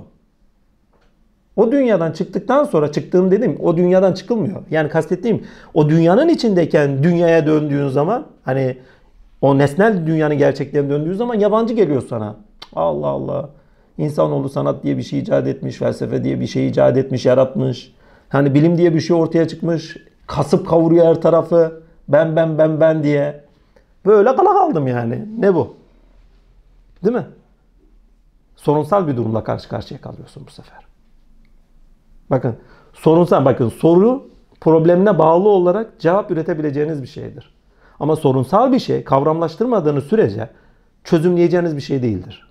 A: O dünyadan çıktıktan sonra, çıktığım dedim, o dünyadan çıkılmıyor. Yani kastettiğim, o dünyanın içindeyken dünyaya döndüğün zaman, hani o nesnel dünyanın gerçeklerine döndüğün zaman yabancı geliyor sana. Allah Allah. İnsanoğlu sanat diye bir şey icat etmiş, felsefe diye bir şey icat etmiş, yaratmış. Hani bilim diye bir şey ortaya çıkmış. Kasıp kavuruyor her tarafı. Ben ben ben ben diye. Böyle kala kaldım yani. Ne bu? Değil mi? Sorunsal bir durumla karşı karşıya kalıyorsun bu sefer. Bakın, sorunsal, bakın soru problemine bağlı olarak cevap üretebileceğiniz bir şeydir. Ama sorunsal bir şey kavramlaştırmadığınız sürece çözümleyeceğiniz bir şey değildir.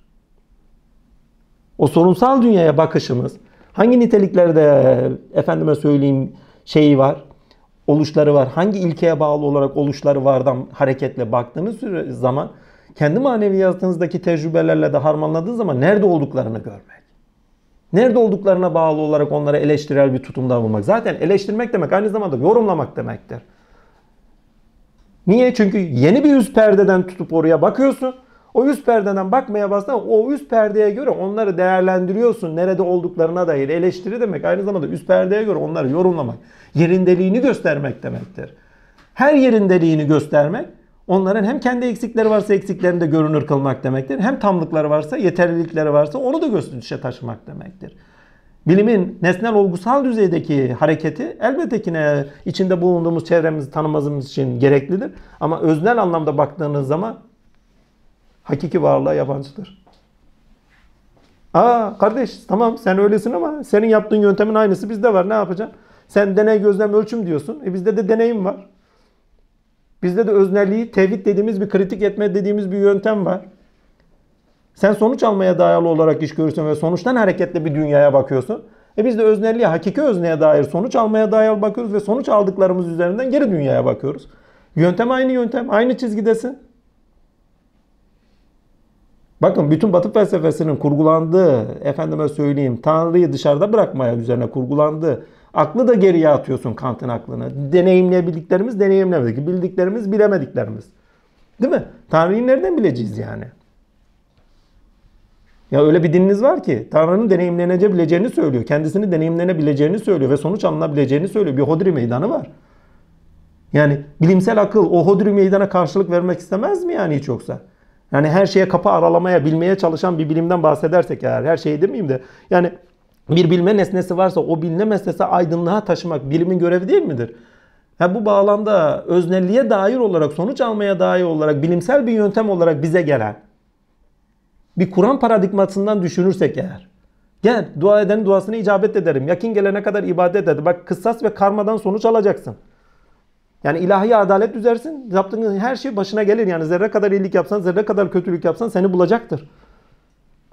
A: O sorunsal dünyaya bakışımız hangi niteliklerde, efendime söyleyeyim, şeyi var, oluşları var, hangi ilkeye bağlı olarak oluşları vardan hareketle baktığınız zaman, kendi maneviyatınızdaki tecrübelerle de harmanladığınız zaman nerede olduklarını görmek. Nerede olduklarına bağlı olarak onlara eleştirel bir tutumda bulmak. Zaten eleştirmek demek aynı zamanda yorumlamak demektir. Niye? Çünkü yeni bir üst perdeden tutup oraya bakıyorsun. O üst perdeden bakmaya başladığında o üst perdeye göre onları değerlendiriyorsun. Nerede olduklarına dair eleştiri demek. Aynı zamanda üst perdeye göre onları yorumlamak. Yerindeliğini göstermek demektir. Her yerindeliğini göstermek, onların hem kendi eksikleri varsa eksiklerini de görünür kılmak demektir. Hem tamlıkları varsa, yeterlilikleri varsa onu da gösterişe taşımak demektir. Bilimin nesnel olgusal düzeydeki hareketi elbette ki ne, içinde bulunduğumuz çevremizi tanımamız için gereklidir. Ama öznel anlamda baktığınız zaman hakiki varlığa yabancıdır. Aa kardeş, tamam sen öylesin ama senin yaptığın yöntemin aynısı bizde var, ne yapacaksın? Sen deney, gözlem, ölçüm diyorsun. E bizde de deneyim var. Bizde de öznelliği tevhid dediğimiz, bir kritik etme dediğimiz bir yöntem var. Sen sonuç almaya dayalı olarak iş görüyorsun ve sonuçtan hareketle bir dünyaya bakıyorsun. E biz de öznelliğe, hakiki özneye dair sonuç almaya dayalı bakıyoruz ve sonuç aldıklarımız üzerinden geri dünyaya bakıyoruz. Yöntem aynı yöntem, aynı çizgidesin. Bakın, bütün Batı felsefesinin kurgulandığı, efendime söyleyeyim, Tanrı'yı dışarıda bırakmaya üzerine kurgulandığı, aklı da geriye atıyorsun, Kant'ın aklını. Deneyimleyebildiklerimiz, deneyimlemedik. Bildiklerimiz, bilemediklerimiz. Değil mi? Tanrı'yı nereden bileceğiz yani? Ya öyle bir dininiz var ki Tanrı'nın deneyimlenebileceğini söylüyor. Kendisini deneyimlenebileceğini söylüyor ve sonuç alınabileceğini söylüyor. Bir hodri meydanı var. Yani bilimsel akıl o hodri meydana karşılık vermek istemez mi yani hiç yoksa? Yani her şeye kapı aralamaya, bilmeye çalışan bir bilimden bahsedersek eğer, her şeyi demeyeyim de, yani bir bilme nesnesi varsa o bilme nesnesi aydınlığa taşımak bilimin görevi değil midir? Ha, bu bağlamda öznelliğe dair olarak, sonuç almaya dair olarak, bilimsel bir yöntem olarak bize gelen bir Kur'an paradigmasından düşünürsek eğer, gel dua edenin duasına icabet ederim, yakin gelene kadar ibadet eder. Bak, kıssas ve karmadan sonuç alacaksın. Yani ilahi adalet düzersin, yaptığın her şey başına gelir. Yani zerre kadar iyilik yapsan, zerre kadar kötülük yapsan seni bulacaktır.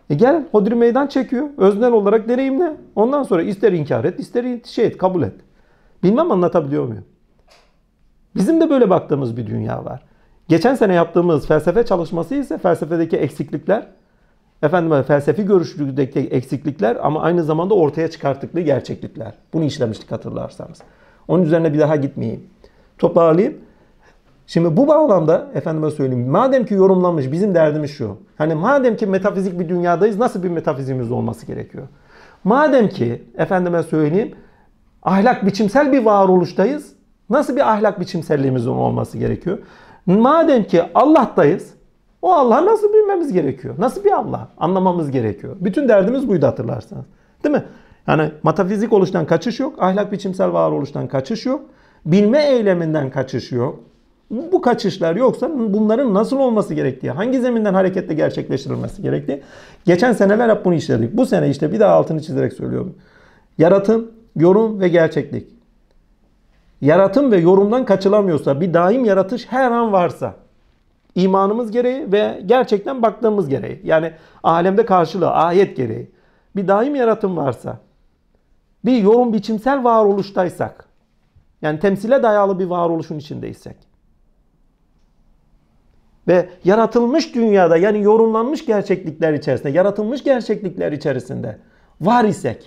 A: E gel hodri meydan çekiyor. Öznel olarak deneyimle. Ondan sonra ister inkar et, ister şey et, kabul et. Bilmem anlatabiliyor muyum? Bizim de böyle baktığımız bir dünya var. Geçen sene yaptığımız felsefe çalışması ise felsefedeki eksiklikler, efendim felsefi görüşlüdeki eksiklikler ama aynı zamanda ortaya çıkarttıkları gerçeklikler. Bunu işlemiştik hatırlarsanız. Onun üzerine bir daha gitmeyeyim. Toparlayayım. Şimdi bu bağlamda efendime söyleyeyim, madem ki yorumlanmış, bizim derdimiz şu. Hani madem ki metafizik bir dünyadayız, nasıl bir metafizimiz olması gerekiyor? Madem ki efendime söyleyeyim, ahlak biçimsel bir varoluştayız, nasıl bir ahlak biçimselliğimizin olması gerekiyor? Madem ki Allah'tayız, o Allah'ı nasıl bilmemiz gerekiyor? Nasıl bir Allah? Anlamamız gerekiyor. Bütün derdimiz buydu hatırlarsanız. Değil mi? Yani metafizik oluştan kaçış yok, ahlak biçimsel varoluştan kaçış yok, bilme eyleminden kaçış yok. Bu kaçışlar yoksa bunların nasıl olması gerektiği, hangi zeminden hareketle gerçekleştirilmesi gerektiği. Geçen seneler hep bunu işledik. Bu sene işte bir daha altını çizerek söylüyorum. Yaratım, yorum ve gerçeklik. Yaratım ve yorumdan kaçılamıyorsa, bir daim yaratış her an varsa, imanımız gereği ve gerçekten baktığımız gereği, yani alemde karşılığı, ayet gereği, bir daim yaratım varsa, bir yorum biçimsel varoluştaysak, yani temsile dayalı bir varoluşun içindeysek, ve yaratılmış dünyada, yani yorumlanmış gerçeklikler içerisinde, yaratılmış gerçeklikler içerisinde var isek,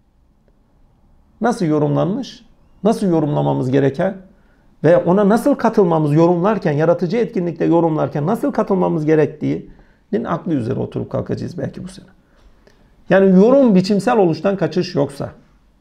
A: nasıl yorumlanmış, nasıl yorumlamamız gereken ve ona nasıl katılmamız, yorumlarken, yaratıcı etkinlikte yorumlarken nasıl katılmamız gerektiğinin aklı üzere oturup kalkacağız belki bu sene. Yani yorum biçimsel oluştan kaçış yoksa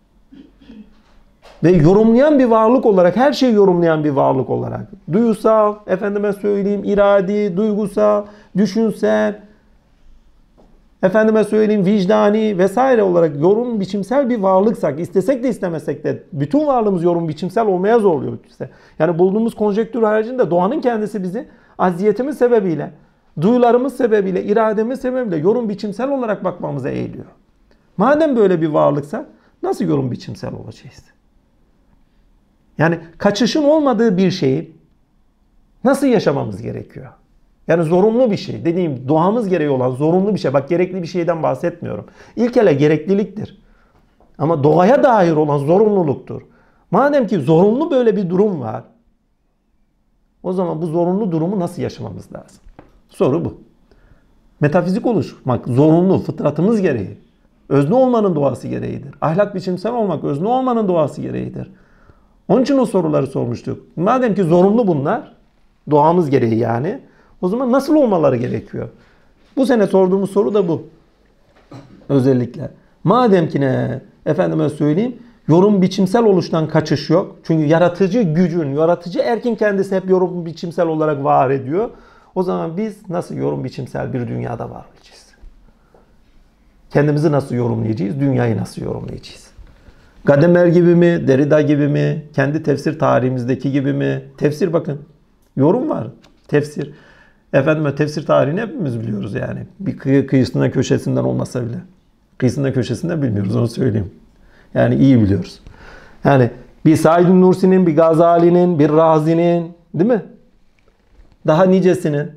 A: ve yorumlayan bir varlık olarak, her şeyi yorumlayan bir varlık olarak, duyusal, efendime söyleyeyim, iradi, duygusal, düşünsel, efendime söyleyeyim, vicdani vesaire olarak yorum biçimsel bir varlıksak, istesek de istemesek de bütün varlığımız yorum biçimsel olmaya zorluyor işte. Yani bulduğumuz konjektür haricinde doğanın kendisi bizi aziyetimiz sebebiyle, duyularımız sebebiyle, irademiz sebebiyle yorum biçimsel olarak bakmamıza eğiliyor. Madem böyle bir varlıksak nasıl yorum biçimsel olacağız? Yani kaçışın olmadığı bir şeyi nasıl yaşamamız gerekiyor? Yani zorunlu bir şey. Dediğim doğamız gereği olan zorunlu bir şey. Bak gerekli bir şeyden bahsetmiyorum. İlk ele gerekliliktir. Ama doğaya dair olan zorunluluktur. Madem ki zorunlu böyle bir durum var, o zaman bu zorunlu durumu nasıl yaşamamız lazım? Soru bu. Metafizik oluşmak zorunlu, fıtratımız gereği. Özne olmanın doğası gereğidir. Ahlak biçimsel olmak özne olmanın doğası gereğidir. Onun için o soruları sormuştuk. Madem ki zorunlu bunlar, doğamız gereği yani, o zaman nasıl olmaları gerekiyor? Bu sene sorduğumuz soru da bu. Özellikle. Madem ki ne, efendime söyleyeyim, yorum biçimsel oluştan kaçış yok. Çünkü yaratıcı gücün, yaratıcı erkin kendisi hep yorum biçimsel olarak var ediyor. O zaman biz nasıl yorum biçimsel bir dünyada var olacağız? Kendimizi nasıl yorumlayacağız? Dünyayı nasıl yorumlayacağız? Gadamer gibi mi, Derrida gibi mi, kendi tefsir tarihimizdeki gibi mi? Tefsir bakın, yorum var, tefsir. Efendim tefsir tarihini hepimiz biliyoruz yani. Bir kıyı, kıyısından köşesinden olmasa bile. Kıyısından köşesinden bilmiyoruz, onu söyleyeyim. Yani iyi biliyoruz. Yani bir Said Nursi'nin, bir Gazali'nin, bir Razi'nin, değil mi? Daha nicesinin.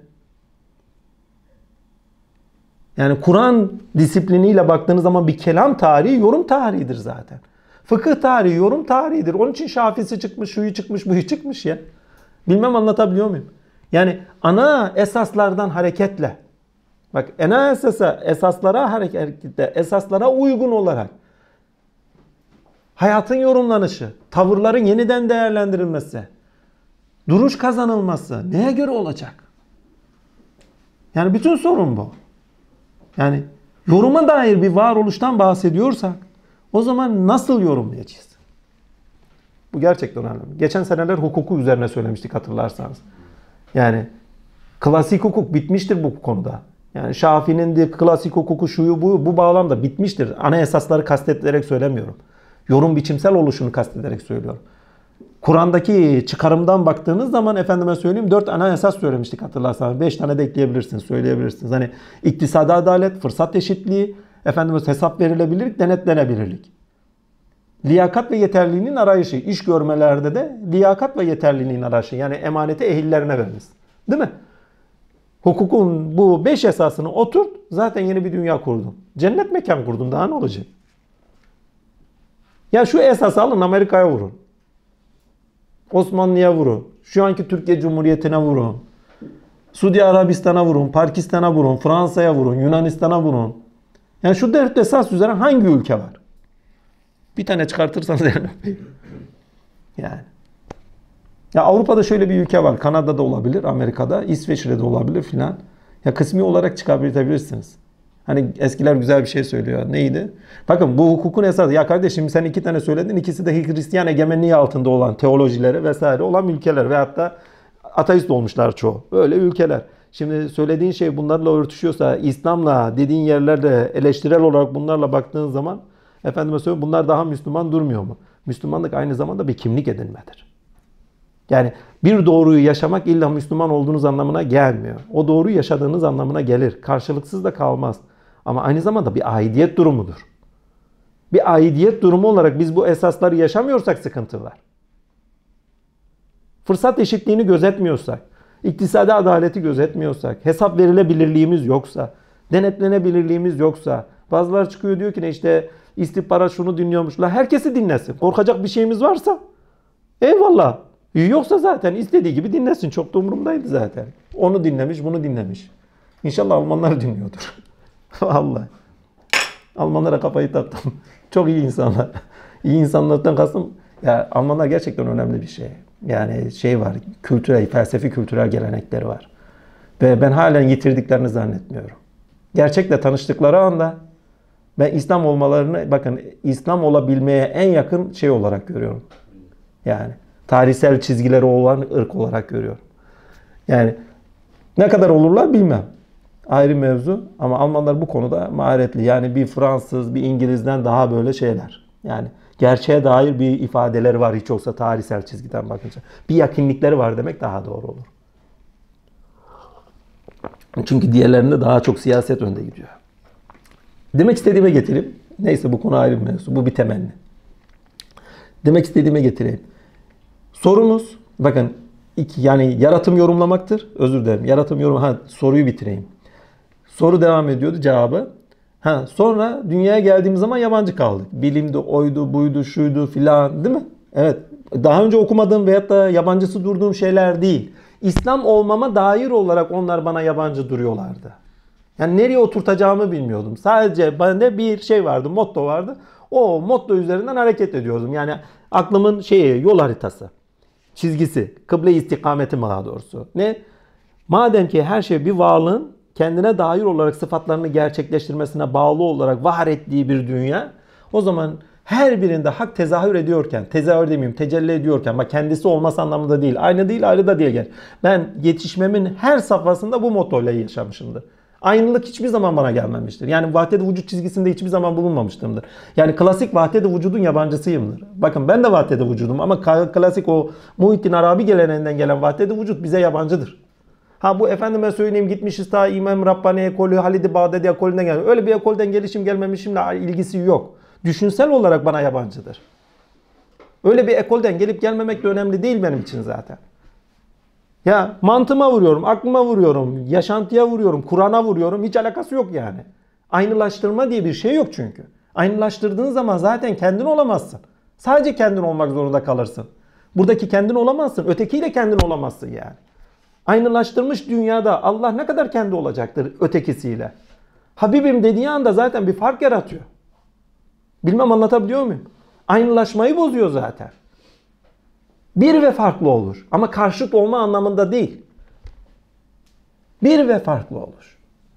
A: Yani Kur'an disipliniyle baktığınız zaman bir kelam tarihi, yorum tarihidir zaten. Fıkıh tarihi, yorum tarihidir. Onun için Şafisi çıkmış, şuyu çıkmış, buyu çıkmış ya. Bilmem anlatabiliyor muyum? Yani ana esaslardan hareketle, bak ana esasa, esaslara hareketle, esaslara uygun olarak hayatın yorumlanışı, tavırların yeniden değerlendirilmesi, duruş kazanılması neye göre olacak? Yani bütün sorun bu. Yani yoruma dair bir varoluştan bahsediyorsak o zaman nasıl yorumlayacağız? Bu gerçekten önemli. Geçen seneler hukuku üzerine söylemiştik hatırlarsanız. Yani klasik hukuk bitmiştir bu konuda. Yani Şafii'nin de klasik hukuku şuyu bu bu bağlamda bitmiştir. Ana esasları kastederek söylemiyorum. Yorum biçimsel oluşunu kastederek söylüyorum. Kur'an'daki çıkarımdan baktığınız zaman efendime söyleyeyim dört ana esas söylemiştik hatırlarsanız. Beş tane de ekleyebilirsiniz, söyleyebilirsiniz. Hani iktisadi adalet, fırsat eşitliği, efendime hesap verilebilirlik, denetlenebilirlik. Liyakat ve yeterliliğinin arayışı. İş görmelerde de liyakat ve yeterliliğinin arayışı. Yani emaneti ehillerine veriniz. Değil mi? Hukukun bu beş esasını oturt, zaten yeni bir dünya kurdun. Cennet mekan kurdun, daha ne olacak? Ya şu esası alın, Amerika'ya vurun. Osmanlı'ya vurun. Şu anki Türkiye Cumhuriyeti'ne vurun. Suudi Arabistan'a vurun, Pakistan'a vurun, Fransa'ya vurun, Yunanistan'a vurun. Yani şu dört esas üzerine hangi ülke var? Bir tane çıkartırsanız yani. Ya Avrupa'da şöyle bir ülke var. Kanada'da olabilir, Amerika'da, İsveç'te olabilir filan. Ya kısmi olarak çıkartabilirsiniz. Hani eskiler güzel bir şey söylüyor. Neydi? Bakın bu hukukun esası. Ya kardeşim sen iki tane söyledin. İkisi de Hristiyan egemenliği altında olan teolojilere vesaire olan ülkeler. Ve hatta ateist olmuşlar çoğu. Böyle ülkeler. Şimdi söylediğin şey bunlarla örtüşüyorsa, İslam'la dediğin yerlerde eleştirel olarak bunlarla baktığın zaman, efendime söyleyeyim, bunlar daha Müslüman durmuyor mu? Müslümanlık aynı zamanda bir kimlik edinmedir. Yani bir doğruyu yaşamak illa Müslüman olduğunuz anlamına gelmiyor. O doğruyu yaşadığınız anlamına gelir. Karşılıksız da kalmaz. Ama aynı zamanda bir aidiyet durumudur. Bir aidiyet durumu olarak biz bu esasları yaşamıyorsak sıkıntı var. Fırsat eşitliğini gözetmiyorsak, iktisadi adaleti gözetmiyorsak, hesap verilebilirliğimiz yoksa, denetlenebilirliğimiz yoksa, bazıları çıkıyor diyor ki ne işte istihbarat şunu dinliyormuşlar. Herkesi dinlesin. Korkacak bir şeyimiz varsa eyvallah. Yoksa zaten istediği gibi dinlesin. Çok da umurumdaydı zaten. Onu dinlemiş, bunu dinlemiş. İnşallah Almanlar dinliyordur. Vallahi. Almanlara kafayı taktım. Çok iyi insanlar. İyi insanlardan kastım. Ya Almanlar gerçekten önemli bir şey. Yani şey var, kültürel, felsefi kültürel gelenekleri var. Ve ben halen yitirdiklerini zannetmiyorum. Gerçekle tanıştıkları anda ben İslam olmalarını, bakın İslam olabilmeye en yakın şey olarak görüyorum. Yani tarihsel çizgileri olan ırk olarak görüyorum. Yani ne kadar olurlar bilmem. Ayrı mevzu ama Almanlar bu konuda maharetli. Yani bir Fransız, bir İngiliz'den daha böyle şeyler. Yani gerçeğe dair bir ifadeleri var hiç olsa tarihsel çizgiden bakınca. Bir yakınlıkları var demek daha doğru olur. Çünkü diğerlerinde daha çok siyaset önde gidiyor. Demek istediğime getireyim. Neyse bu konu ayrı bir mevzu. Bu bir temenni. Demek istediğime getireyim. Sorumuz, bakın iki, yani yaratım yorumlamaktır. Özür dilerim. Yaratım yorum, ha soruyu bitireyim. Soru devam ediyordu, cevabı. Ha sonra dünyaya geldiğimiz zaman yabancı kaldık. Bilimdi, oydu, buydu, şuydu filan, değil mi? Evet. Daha önce okumadığım veyahut da yabancısı durduğum şeyler değil. İslam olmama dair olarak onlar bana yabancı duruyorlardı. Yani nereye oturtacağımı bilmiyordum. Sadece bende bir şey vardı, motto vardı. O motto üzerinden hareket ediyordum. Yani aklımın şeyi, yol haritası, çizgisi, kıble istikameti daha doğrusu. Ne? Madem ki her şey bir varlığın kendine dair olarak sıfatlarını gerçekleştirmesine bağlı olarak var ettiği bir dünya, o zaman her birinde hak tezahür ediyorken, tezahür demeyeyim, tecelli ediyorken, bak kendisi olması anlamında değil, aynı değil, ayrı da diye gel. Ben yetişmemin her safhasında bu mottoyla yaşamışımdır. Aynılık hiçbir zaman bana gelmemiştir. Yani vahdet-i vücut çizgisinde hiçbir zaman bulunmamıştımdır. Yani klasik vahdet-i vücudun yabancısıyımdır. Bakın ben de vahdet-i vücudum ama klasik o Muhittin Arabi geleneğinden gelen vahdet-i vücut bize yabancıdır. Ha bu efendime söyleyeyim gitmişiz ta İmam Rabbani ekolü, Halid-i Bağdadi ekolünden gelmiş. Öyle bir ekolden gelişim gelmemişimle ilgisi yok. Düşünsel olarak bana yabancıdır. Öyle bir ekolden gelip gelmemek de önemli değil benim için zaten. Ya mantığıma vuruyorum, aklıma vuruyorum, yaşantıya vuruyorum, Kur'an'a vuruyorum. Hiç alakası yok yani. Aynılaştırma diye bir şey yok çünkü. Aynılaştırdığın zaman zaten kendin olamazsın. Sadece kendin olmak zorunda kalırsın. Buradaki kendin olamazsın. Ötekiyle kendin olamazsın yani. Aynılaştırmış dünyada Allah ne kadar kendi olacaktır ötekisiyle? Habibim dediği anda zaten bir fark yaratıyor. Bilmem anlatabiliyor muyum? Aynılaşmayı bozuyor zaten. Bir ve farklı olur. Ama karşıt olma anlamında değil. Bir ve farklı olur.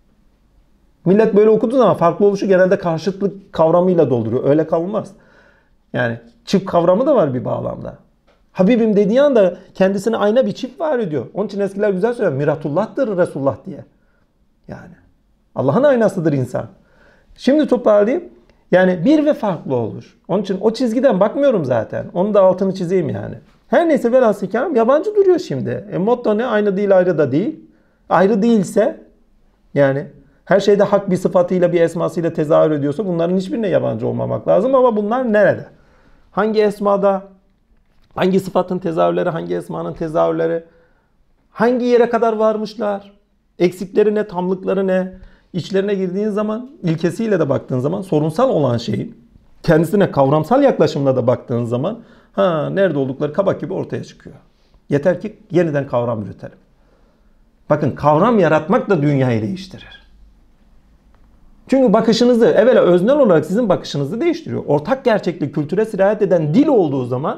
A: Millet böyle okuduğu zaman farklı oluşu genelde karşıtlık kavramıyla dolduruyor. Öyle kalmaz. Yani çift kavramı da var bir bağlamda. Habibim dediği anda kendisine ayna bir çift var ediyor. Onun için eskiler güzel söyler. Miratullah'tır Resulullah diye. Yani Allah'ın aynasıdır insan. Şimdi toparlayayım. Yani bir ve farklı olur. Onun için o çizgiden bakmıyorum zaten. Onu da altını çizeyim yani. Her neyse velhasıl kelam yabancı duruyor şimdi. E motto ne? Aynı değil, ayrı da değil. Ayrı değilse yani her şeyde hak bir sıfatıyla bir esmasıyla tezahür ediyorsa bunların hiçbirine yabancı olmamak lazım ama bunlar nerede? Hangi esmada? Hangi sıfatın tezahürleri? Hangi esmanın tezahürleri? Hangi yere kadar varmışlar? Eksikleri ne, tamlıkları ne, içlerine girdiğin zaman, ilkesiyle de baktığın zaman sorunsal olan şeyin kendisine kavramsal yaklaşımla da baktığın zaman ha nerede oldukları kabak gibi ortaya çıkıyor. Yeter ki yeniden kavram üretelim. Bakın kavram yaratmak da dünyayı değiştirir. Çünkü bakışınızı, evvela öznel olarak sizin bakışınızı değiştiriyor. Ortak gerçeklik kültüre sirayet eden dil olduğu zaman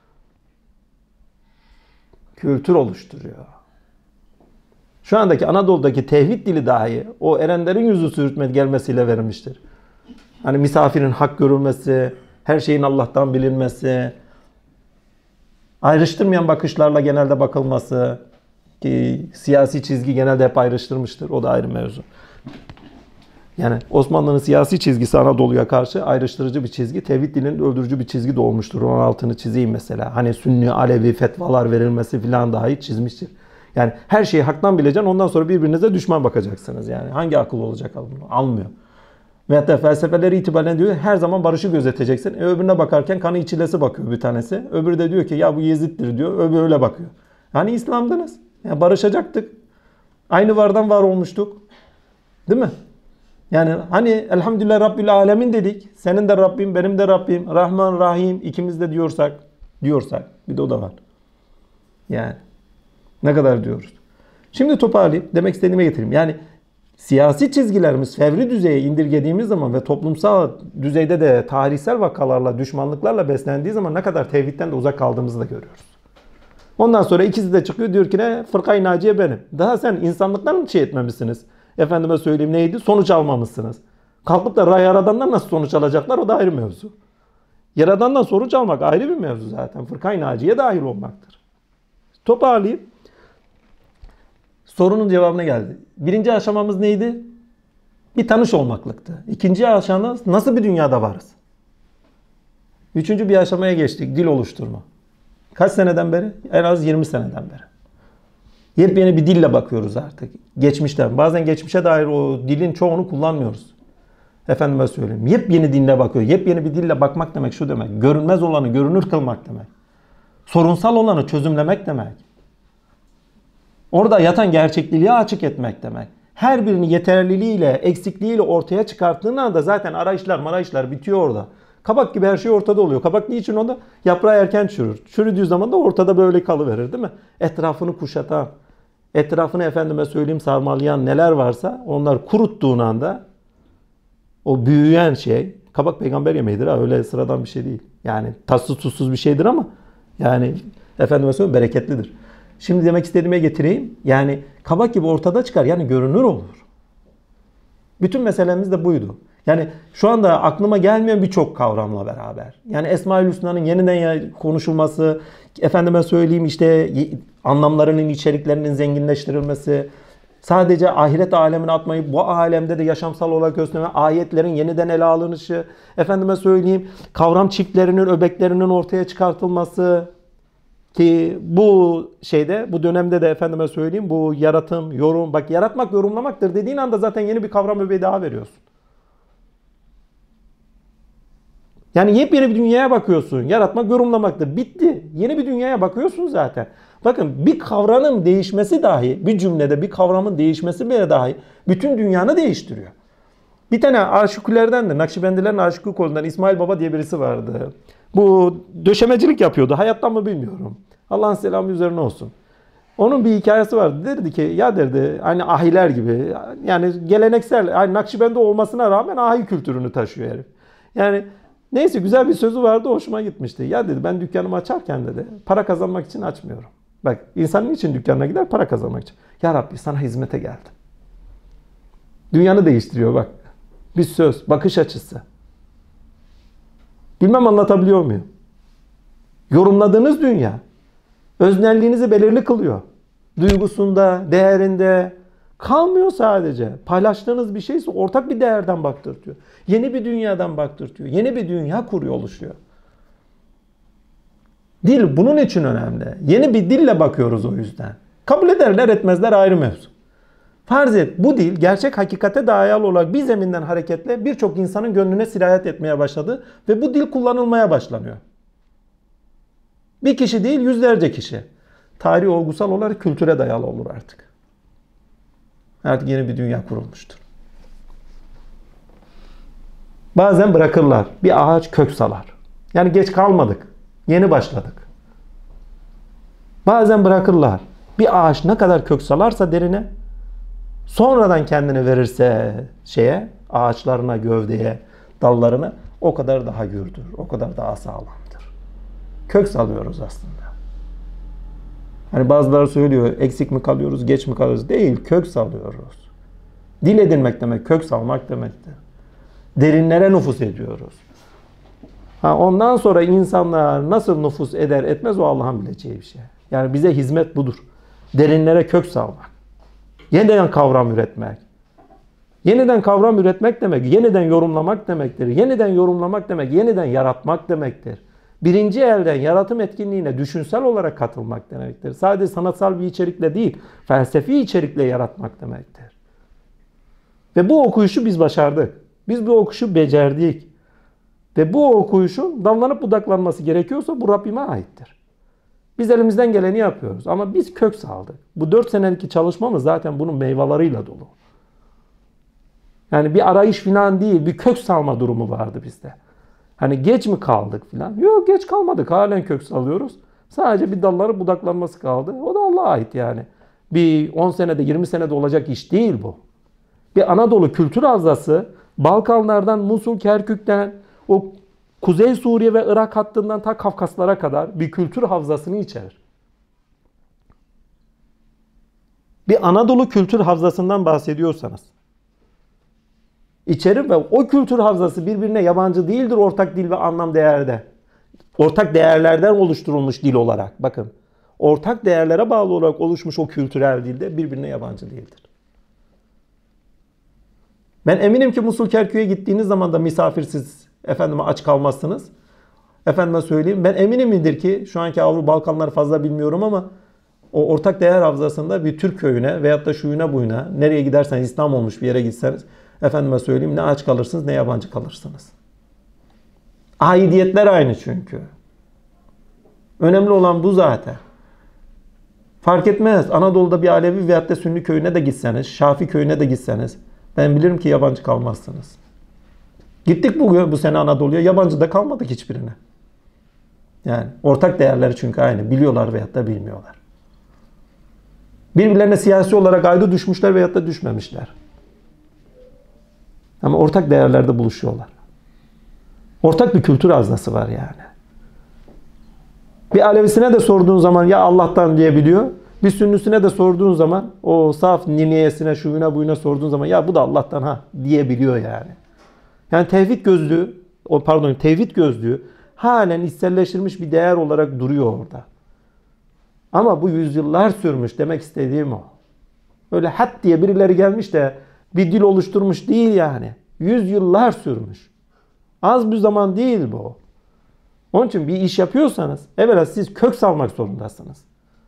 A: kültür oluşturuyor. Şu andaki Anadolu'daki tevhid dili dahi o erenlerin yüzü sürtme gelmesiyle verilmiştir. Hani misafirin hak görülmesi, her şeyin Allah'tan bilinmesi, ayrıştırmayan bakışlarla genelde bakılması, ki siyasi çizgi genelde hep ayrıştırmıştır. O da ayrı mevzu. Yani Osmanlı'nın siyasi çizgisi Anadolu'ya karşı ayrıştırıcı bir çizgi, tevhid dilinin öldürücü bir çizgi de olmuştur. Onun altını çizeyim mesela. Hani Sünni, Alevi fetvalar verilmesi filan dahi çizmiştir. Yani her şeyi haktan bileceksin, ondan sonra birbirinize düşman bakacaksınız. Yani hangi akıl olacak bunu? Almıyor. Veyahut da felsefeleri itibaren diyor her zaman barışı gözeteceksin. E öbürüne bakarken kanı içilesi bakıyor bir tanesi. Öbürü de diyor ki ya bu Yezid'dir diyor. Öbürü öyle bakıyor. Yani İslam'dınız. Yani barışacaktık. Aynı vardan var olmuştuk. Değil mi? Yani hani elhamdülillah Rabbil Alemin dedik. Senin de Rabbim, benim de Rabbim. Rahman, Rahim ikimiz de diyorsak, diyorsak bir de o da var. Yani ne kadar diyoruz. Şimdi toparlayıp demek istediğime getireyim. Yani siyasi çizgilerimiz fevri düzeye indirgediğimiz zaman ve toplumsal düzeyde de tarihsel vakalarla, düşmanlıklarla beslendiği zaman ne kadar tevhidden de uzak kaldığımızı da görüyoruz. Ondan sonra ikisi de çıkıyor diyor ki ne? Fırkayı naciye benim. Daha sen insanlıktan mı şey etmemişsiniz? Efendime söyleyeyim neydi? Sonuç almamışsınız. Kalkıp da Yaradan'dan nasıl sonuç alacaklar? O da ayrı mevzu. Yaradan'dan sonuç almak ayrı bir mevzu zaten. Fırkayı naciye dahil olmaktır. Toparlayayım. Sorunun cevabına geldi. Birinci aşamamız neydi? Bir tanış olmaklıktı. İkinci aşamamız nasıl bir dünyada varız? Üçüncü bir aşamaya geçtik. Dil oluşturma. Kaç seneden beri? En az yirmi seneden beri. Yepyeni bir dille bakıyoruz artık. Geçmişten. Bazen geçmişe dair o dilin çoğunu kullanmıyoruz. Efendime söyleyeyim. Yepyeni dille bakıyor. Yepyeni bir dille bakmak demek şu demek. Görünmez olanı görünür kılmak demek. Sorunsal olanı çözümlemek demek. Orada yatan gerçekliğe açık etmek demek. Her birini yeterliliğiyle, eksikliğiyle ortaya çıkarttığın anda zaten arayışlar marayışlar bitiyor orada. Kabak gibi her şey ortada oluyor. Kabak niçin o da? Yaprağı erken çürür. Çürüdüğü zaman da ortada böyle kalıverir değil mi? Etrafını kuşatan, etrafını efendime söyleyeyim sarmalayan neler varsa onlar kuruttuğun anda o büyüyen şey, kabak peygamber yemeğidir ha, öyle sıradan bir şey değil. Yani tatsız tuzsuz bir şeydir ama yani efendime söyleyeyim bereketlidir. Şimdi demek istediğime getireyim. Yani kabak gibi ortada çıkar. Yani görünür olur. Bütün meselemiz de buydu. Yani şu anda aklıma gelmeyen birçok kavramla beraber. Yani Esma-ül Hüsna'nın yeniden konuşulması, efendime söyleyeyim işte anlamlarının, içeriklerinin zenginleştirilmesi, sadece ahiret alemine atmayıp bu alemde de yaşamsal olarak gösterme, ayetlerin yeniden ele alınışı, efendime söyleyeyim kavram çiftlerinin, öbeklerinin ortaya çıkartılması, ki bu şeyde, bu dönemde de efendime söyleyeyim bu yaratım, yorum, bak yaratmak yorumlamaktır dediğin anda zaten yeni bir kavram öbeği daha veriyorsun. Yani yepyeni bir dünyaya bakıyorsun. Yaratmak yorumlamaktır. Bitti. Yeni bir dünyaya bakıyorsun zaten. Bakın bir kavramın değişmesi dahi, bir cümlede bir kavramın değişmesi bile dahi bütün dünyanı değiştiriyor. Bir tane aşıkülerden de, Nakşibendilerin aşıkı kolundan İsmail Baba diye birisi vardı. Bu döşemecilik yapıyordu. Hayattan mı bilmiyorum. Allah'ın selamı üzerine olsun. Onun bir hikayesi vardı. Derdi ki ya derdi hani ahiler gibi. Yani geleneksel, yani Nakşibendi olmasına rağmen ahi kültürünü taşıyor herif. Yani neyse güzel bir sözü vardı, hoşuma gitmişti. Ya dedi ben dükkanımı açarken dedi para kazanmak için açmıyorum. Bak insan niçin dükkanına gider? Para kazanmak için. Ya Rabbi sana hizmete geldim. Dünyanı değiştiriyor bak. Bir söz, bakış açısı. Bilmem anlatabiliyor muyum? Yorumladığınız dünya öznelliğinizi belirli kılıyor. Duygusunda, değerinde kalmıyor sadece. Paylaştığınız bir şeyse ortak bir değerden baktırtıyor. Yeni bir dünyadan baktırtıyor. Yeni bir dünya kuruyor, oluşuyor. Dil bunun için önemli. Yeni bir dille bakıyoruz o yüzden. Kabul ederler etmezler ayrı mevzu. Farz et bu dil gerçek hakikate dayalı olarak bir zeminden hareketle birçok insanın gönlüne sirayet etmeye başladı ve bu dil kullanılmaya başlanıyor. Bir kişi değil yüzlerce kişi. Tarih olgusal olarak kültüre dayalı olur artık. Artık yeni bir dünya kurulmuştur. Bazen bırakırlar. Bir ağaç kök salar. Yani geç kalmadık. Yeni başladık. Bazen bırakırlar. Bir ağaç ne kadar kök salarsa derine, sonradan kendini verirse şeye, ağaçlarına, gövdeye, dallarına, o kadar daha gürdür. O kadar daha sağlamdır. Kök salıyoruz aslında. Hani bazıları söylüyor, eksik mi kalıyoruz, geç mi kalıyoruz? Değil, kök salıyoruz. Dil edinmek demek, kök salmak demektir. Derinlere nüfuz ediyoruz. Ha, ondan sonra insanlar nasıl nüfuz eder etmez o Allah'ın bileceği bir şey. Yani bize hizmet budur. Derinlere kök salmak. Yeniden kavram üretmek. Yeniden kavram üretmek demek, yeniden yorumlamak demektir. Yeniden yorumlamak demek, yeniden yaratmak demektir. Birinci elden yaratım etkinliğine düşünsel olarak katılmak demektir. Sadece sanatsal bir içerikle değil, felsefi içerikle yaratmak demektir. Ve bu okuyuşu biz başardık. Biz bu okuyuşu becerdik. Ve bu okuyuşun dallanıp budaklanması gerekiyorsa bu Rabbime aittir. Biz elimizden geleni yapıyoruz. Ama biz kök saldık. Bu dört senelik çalışmamız zaten bunun meyveleriyle dolu. Yani bir arayış falan değil, bir kök salma durumu vardı bizde. Hani geç mi kaldık falan? Yok, geç kalmadık. Halen kök salıyoruz. Sadece bir dalları budaklanması kaldı. O da Allah'a ait yani. Bir on senede, yirmi senede olacak iş değil bu. Bir Anadolu kültür havzası, Balkanlardan, Musul, Kerkük'ten, o Kuzey Suriye ve Irak hattından ta Kafkaslara kadar bir kültür havzasını içerir. Bir Anadolu kültür havzasından bahsediyorsanız, içerir ve o kültür havzası birbirine yabancı değildir ortak dil ve anlam değerde. Ortak değerlerden oluşturulmuş dil olarak. Bakın, ortak değerlere bağlı olarak oluşmuş o kültürel dilde birbirine yabancı değildir. Ben eminim ki Musul Kerkük'e gittiğiniz zaman da misafirsiz, efendime aç kalmazsınız. Efendime söyleyeyim, ben eminimdir ki şu anki Avrupa Balkanları fazla bilmiyorum ama o ortak değer havzasında bir Türk köyüne veyahut da şuyuna buyuna, nereye giderseniz, İslam olmuş bir yere gitseniz, efendime söyleyeyim, ne aç kalırsınız ne yabancı kalırsınız. Aidiyetler aynı çünkü. Önemli olan bu zaten. Fark etmez. Anadolu'da bir Alevi veyahut da Sünni köyüne de gitseniz, Şafi köyüne de gitseniz, ben bilirim ki yabancı kalmazsınız. Gittik bugün bu sene Anadolu'ya, yabancı da kalmadık hiçbirine. Yani ortak değerleri çünkü aynı. Biliyorlar veyahut da bilmiyorlar. Birbirlerine siyasi olarak ayrı düşmüşler veyahut da düşmemişler. Ama ortak değerlerde buluşuyorlar. Ortak bir kültür havzası var yani. Bir Alevisine de sorduğun zaman ya Allah'tan diyebiliyor. Bir Sünnüsüne de sorduğun zaman, o saf niniyesine, şuyuna buyuna sorduğun zaman ya bu da Allah'tan ha diyebiliyor yani. Yani tevhid gözlüğü, o pardon tevhid gözlüğü halen içselleştirilmiş bir değer olarak duruyor orada. Ama bu yüzyıllar sürmüş, demek istediğim o. Öyle hat diye birileri gelmiş de bir dil oluşturmuş değil yani. Yüzyıllar sürmüş. Az bir zaman değil bu. Onun için bir iş yapıyorsanız evvela siz kök salmak zorundasınız.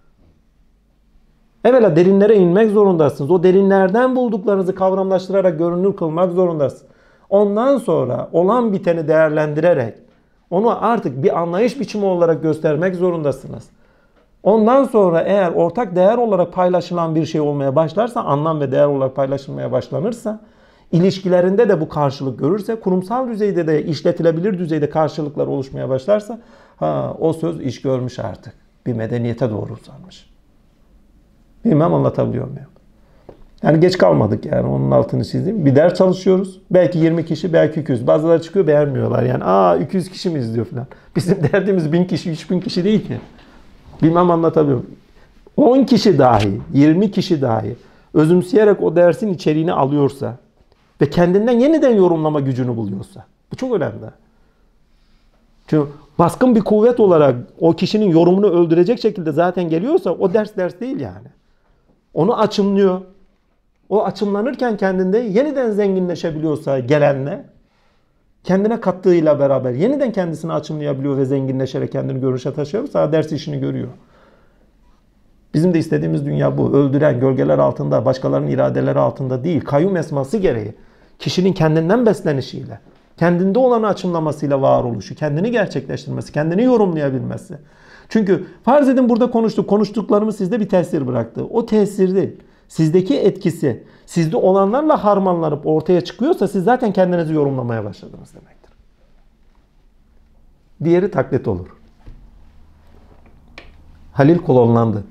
A: Evvela derinlere inmek zorundasınız. O derinlerden bulduklarınızı kavramlaştırarak görünür kılmak zorundasınız. Ondan sonra olan biteni değerlendirerek onu artık bir anlayış biçimi olarak göstermek zorundasınız. Ondan sonra eğer ortak değer olarak paylaşılan bir şey olmaya başlarsa, anlam ve değer olarak paylaşılmaya başlanırsa, ilişkilerinde de bu karşılık görürse, kurumsal düzeyde de işletilebilir düzeyde karşılıklar oluşmaya başlarsa, ha, o söz iş görmüş artık. Bir medeniyete doğru uzanmış. Bilmem anlatabiliyor muyum? Yani geç kalmadık yani, onun altını çizdim. Bir ders çalışıyoruz. Belki yirmi kişi, belki iki yüz. Bazıları çıkıyor beğenmiyorlar. Yani aa iki yüz kişi mi izliyor falan. Bizim derdimiz bin kişi, üç bin kişi değil ki. Bilmem anlatabiliyor muyum? on kişi dahi, yirmi kişi dahi özümseyerek o dersin içeriğini alıyorsa ve kendinden yeniden yorumlama gücünü buluyorsa. Bu çok önemli. Çünkü baskın bir kuvvet olarak o kişinin yorumunu öldürecek şekilde zaten geliyorsa o ders ders değil yani. Onu açımlıyor. O açımlanırken kendinde yeniden zenginleşebiliyorsa gelenle, kendine kattığıyla beraber yeniden kendisini açımlayabiliyor ve zenginleşerek kendini görünüşe taşıyorsa ders işini görüyor. Bizim de istediğimiz dünya bu. Öldüren, gölgeler altında, başkalarının iradeleri altında değil. Kayyum esması gereği. Kişinin kendinden beslenişiyle, kendinde olanı açımlamasıyla varoluşu, kendini gerçekleştirmesi, kendini yorumlayabilmesi. Çünkü farz edin burada konuştuk. Konuştuklarımız sizde bir tesir bıraktı. O tesir değil. sizdeki etkisi sizde olanlarla harmanlanıp ortaya çıkıyorsa siz zaten kendinizi yorumlamaya başladınız demektir. Diğeri taklit olur. Halil klonlandı.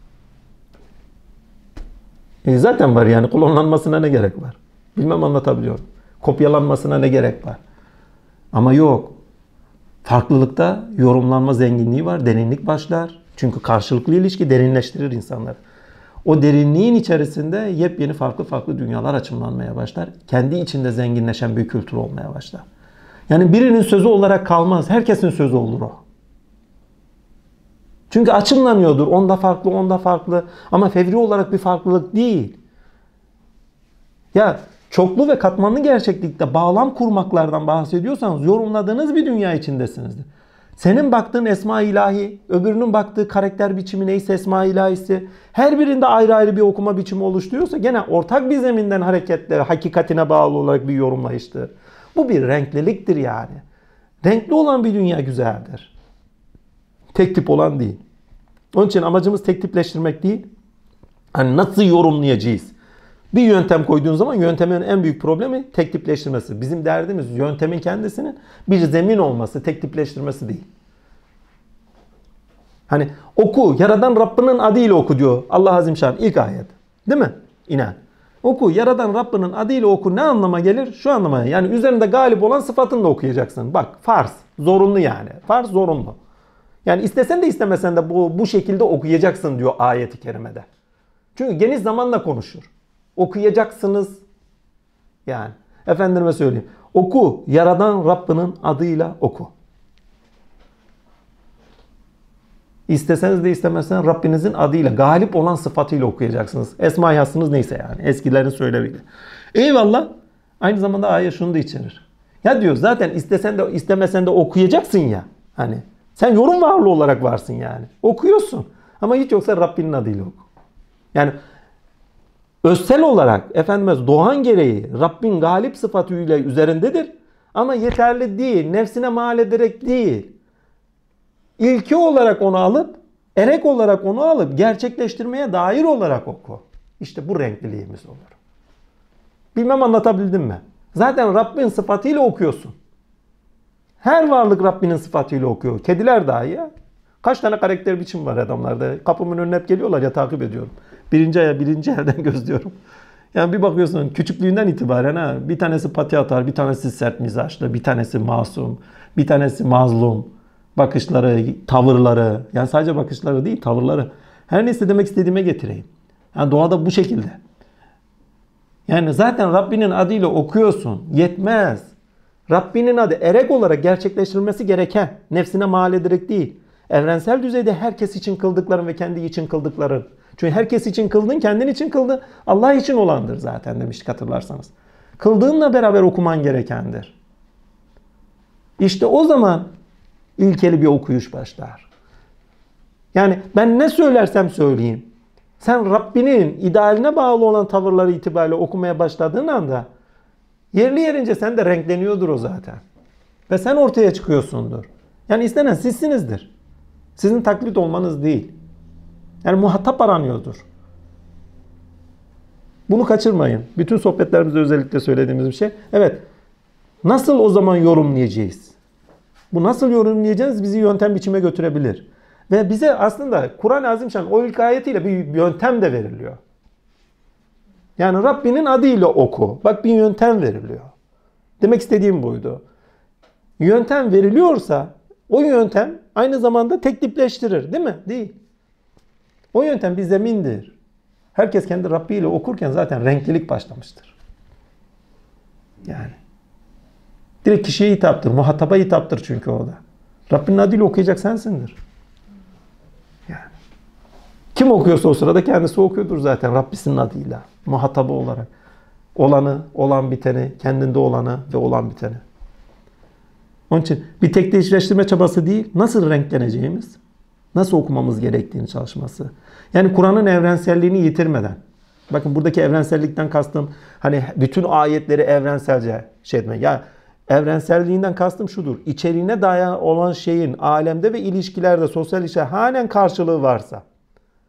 A: E zaten var yani, klonlanmasına ne gerek var? Bilmem anlatabiliyorum. Kopyalanmasına ne gerek var? Ama yok. Farklılıkta yorumlanma zenginliği var. Derinlik başlar. Çünkü karşılıklı ilişki derinleştirir insanları. O derinliğin içerisinde yepyeni farklı farklı dünyalar açımlanmaya başlar. Kendi içinde zenginleşen bir kültür olmaya başlar. Yani birinin sözü olarak kalmaz. Herkesin sözü olur o. Çünkü açımlanıyordur. Onda farklı, onda farklı. Ama fevri olarak bir farklılık değil. Ya çoklu ve katmanlı gerçeklikte bağlam kurmaklardan bahsediyorsanız yorumladığınız bir dünya içindesinizdir. Senin baktığın esma ilahi, öbürünün baktığı karakter biçimi neyse esma ilahisi, her birinde ayrı ayrı bir okuma biçimi oluşturuyorsa gene ortak bir zeminden hareketle hakikatine bağlı olarak bir yorumlayıştır. Bu bir renkliliktir yani. Renkli olan bir dünya güzeldir. Tek tip olan değil. Onun için amacımız tek tipleştirmek değil. Hani nasıl yorumlayacağız? Bir yöntem koyduğun zaman yöntemin en büyük problemi tek tipleştirmesi. Bizim derdimiz yöntemin kendisinin bir zemin olması, tek tipleştirmesi değil. Hani oku, Yaradan Rabbinin adıyla oku diyor Allah Azimşan ilk ayet. Değil mi? İnan. Oku, Yaradan Rabbinin adıyla oku ne anlama gelir? Şu anlama. Yani üzerinde galip olan sıfatını da okuyacaksın. Bak farz. Zorunlu yani. Farz zorunlu. Yani istesen de istemesen de bu, bu şekilde okuyacaksın diyor ayet-i kerimede. Çünkü geniş zamanla konuşur. Okuyacaksınız. Yani efendime söyleyeyim. Oku, Yaradan Rabbinin adıyla oku. İsteseniz de istemezseniz Rabbinizin adıyla, galip olan sıfatıyla okuyacaksınız. Esma yazsınız neyse yani. Eskilerin söylemiyle. Eyvallah. Aynı zamanda ayet şunu da içerir. Ya diyor zaten istesen de istemesen de okuyacaksın ya. Hani sen yorum varlığı olarak varsın yani. Okuyorsun. Ama hiç yoksa Rabbinin adıyla oku. Yani özsel olarak Efendimiz doğan gereği Rabbin galip sıfatıyla üzerindedir. Ama yeterli değil. Nefsine mal ederek değil. İlki olarak onu alıp, erek olarak onu alıp gerçekleştirmeye dair olarak oku. İşte bu renkliliğimiz olur. Bilmem anlatabildim mi? Zaten Rabbin sıfatıyla okuyorsun. Her varlık Rabbinin sıfatıyla okuyor. Kediler dahi ya. Kaç tane karakter biçim var adamlarda. Kapımın önüne hep geliyorlar ya, takip ediyorum. Birinci aya birinci yerden gözlüyorum. Yani bir bakıyorsun küçüklüğünden itibaren ha, bir tanesi pati atar, bir tanesi sert mizaçlı, bir tanesi masum, bir tanesi mazlum. Bakışları, tavırları, yani sadece bakışları değil tavırları. Her neyse demek istediğime getireyim. Yani doğada bu şekilde. Yani zaten Rabbinin adıyla okuyorsun. Yetmez. Rabbinin adı erek olarak gerçekleştirilmesi gereken, nefsine mal ederek değil. Evrensel düzeyde herkes için kıldıkların ve kendi için kıldıkların. Çünkü herkes için kıldın, kendin için kıldın. Allah için olandır zaten demiştik hatırlarsanız. Kıldığınla beraber okuman gerekendir. İşte o zaman ilkeli bir okuyuş başlar. Yani ben ne söylersem söyleyeyim. Sen Rabbinin idealine bağlı olan tavırları itibariyle okumaya başladığın anda yerli yerince sen de renkleniyordur o zaten. Ve sen ortaya çıkıyorsundur. Yani istenen sizsinizdir. Sizin taklit olmanız değil. Yani muhatap aranıyordur. Bunu kaçırmayın. Bütün sohbetlerimizde özellikle söylediğimiz bir şey. Evet. Nasıl o zaman yorumlayacağız? Bu nasıl yorumlayacağız bizi yöntem biçime götürebilir. Ve bize aslında Kur'an-ı Azimşan o ilk ayetiyle bir yöntem de veriliyor. Yani Rabbinin adıyla oku. Bak bir yöntem veriliyor. Demek istediğim buydu. Yöntem veriliyorsa o yöntem aynı zamanda tek tipleştirir. Değil mi? Değil. O yöntem bir zemindir. Herkes kendi Rabbi ile okurken zaten renklilik başlamıştır. Yani. Direkt kişiye hitaptır. Muhataba hitaptır çünkü orada. Rabbinin adıyla okuyacak sensindir. Yani. Kim okuyorsa o sırada kendisi okuyordur zaten Rabbisinin adıyla. Muhatabı olarak. Olanı, olan biteni, kendinde olanı ve olan biteni. Onun için bir tekleşleştirme çabası değil, nasıl renkleneceğimiz, nasıl okumamız gerektiğini çalışması. Yani Kur'an'ın evrenselliğini yitirmeden. Bakın buradaki evrensellikten kastım hani bütün ayetleri evrenselce şey etme. Ya evrenselliğinden kastım şudur. İçeriğine dayalı olan şeyin alemde ve ilişkilerde, sosyal ilişkilerde halen karşılığı varsa,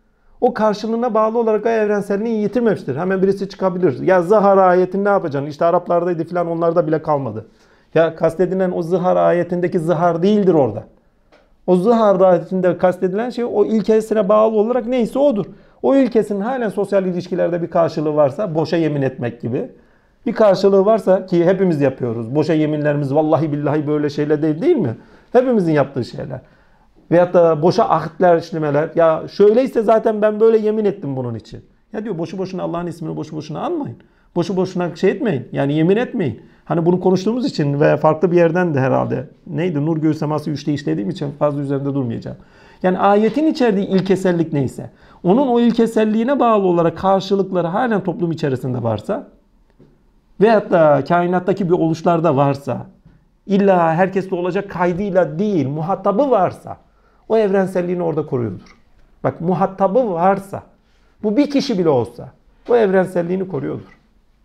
A: o karşılığına bağlı olarak o evrenselliğini yitirmemiştir. Hemen birisi çıkabilir. Ya zihar ayetini ne yapacaksın? İşte Araplardaydı filan, onlarda bile kalmadı. Ya kastedilen o zihar ayetindeki zihar değildir orada. O zihar ayetinde kastedilen şey o ilkesine bağlı olarak neyse odur. O ilkesinin halen sosyal ilişkilerde bir karşılığı varsa, boşa yemin etmek gibi bir karşılığı varsa, ki hepimiz yapıyoruz. Boşa yeminlerimiz vallahi billahi böyle şeyler değil, değil mi? Hepimizin yaptığı şeyler. Veyahut da boşa ahdler işlemeler. Ya şöyleyse zaten ben böyle yemin ettim bunun için. Ya diyor, boşu boşuna Allah'ın ismini boşu boşuna anmayın. Boşu boşuna şey etmeyin. Yani yemin etmeyin. Hani bunu konuştuğumuz için ve farklı bir yerden de herhalde neydi? Nur göğü seması üçte işlediğim için fazla üzerinde durmayacağım. Yani ayetin içerdiği ilkesellik neyse, onun o ilkeselliğine bağlı olarak karşılıkları halen toplum içerisinde varsa veyahut da kainattaki bir oluşlarda varsa, illa herkeste olacak kaydıyla değil, muhatabı varsa, o evrenselliğini orada koruyordur. Bak, muhatabı varsa, bu bir kişi bile olsa, o evrenselliğini koruyordur.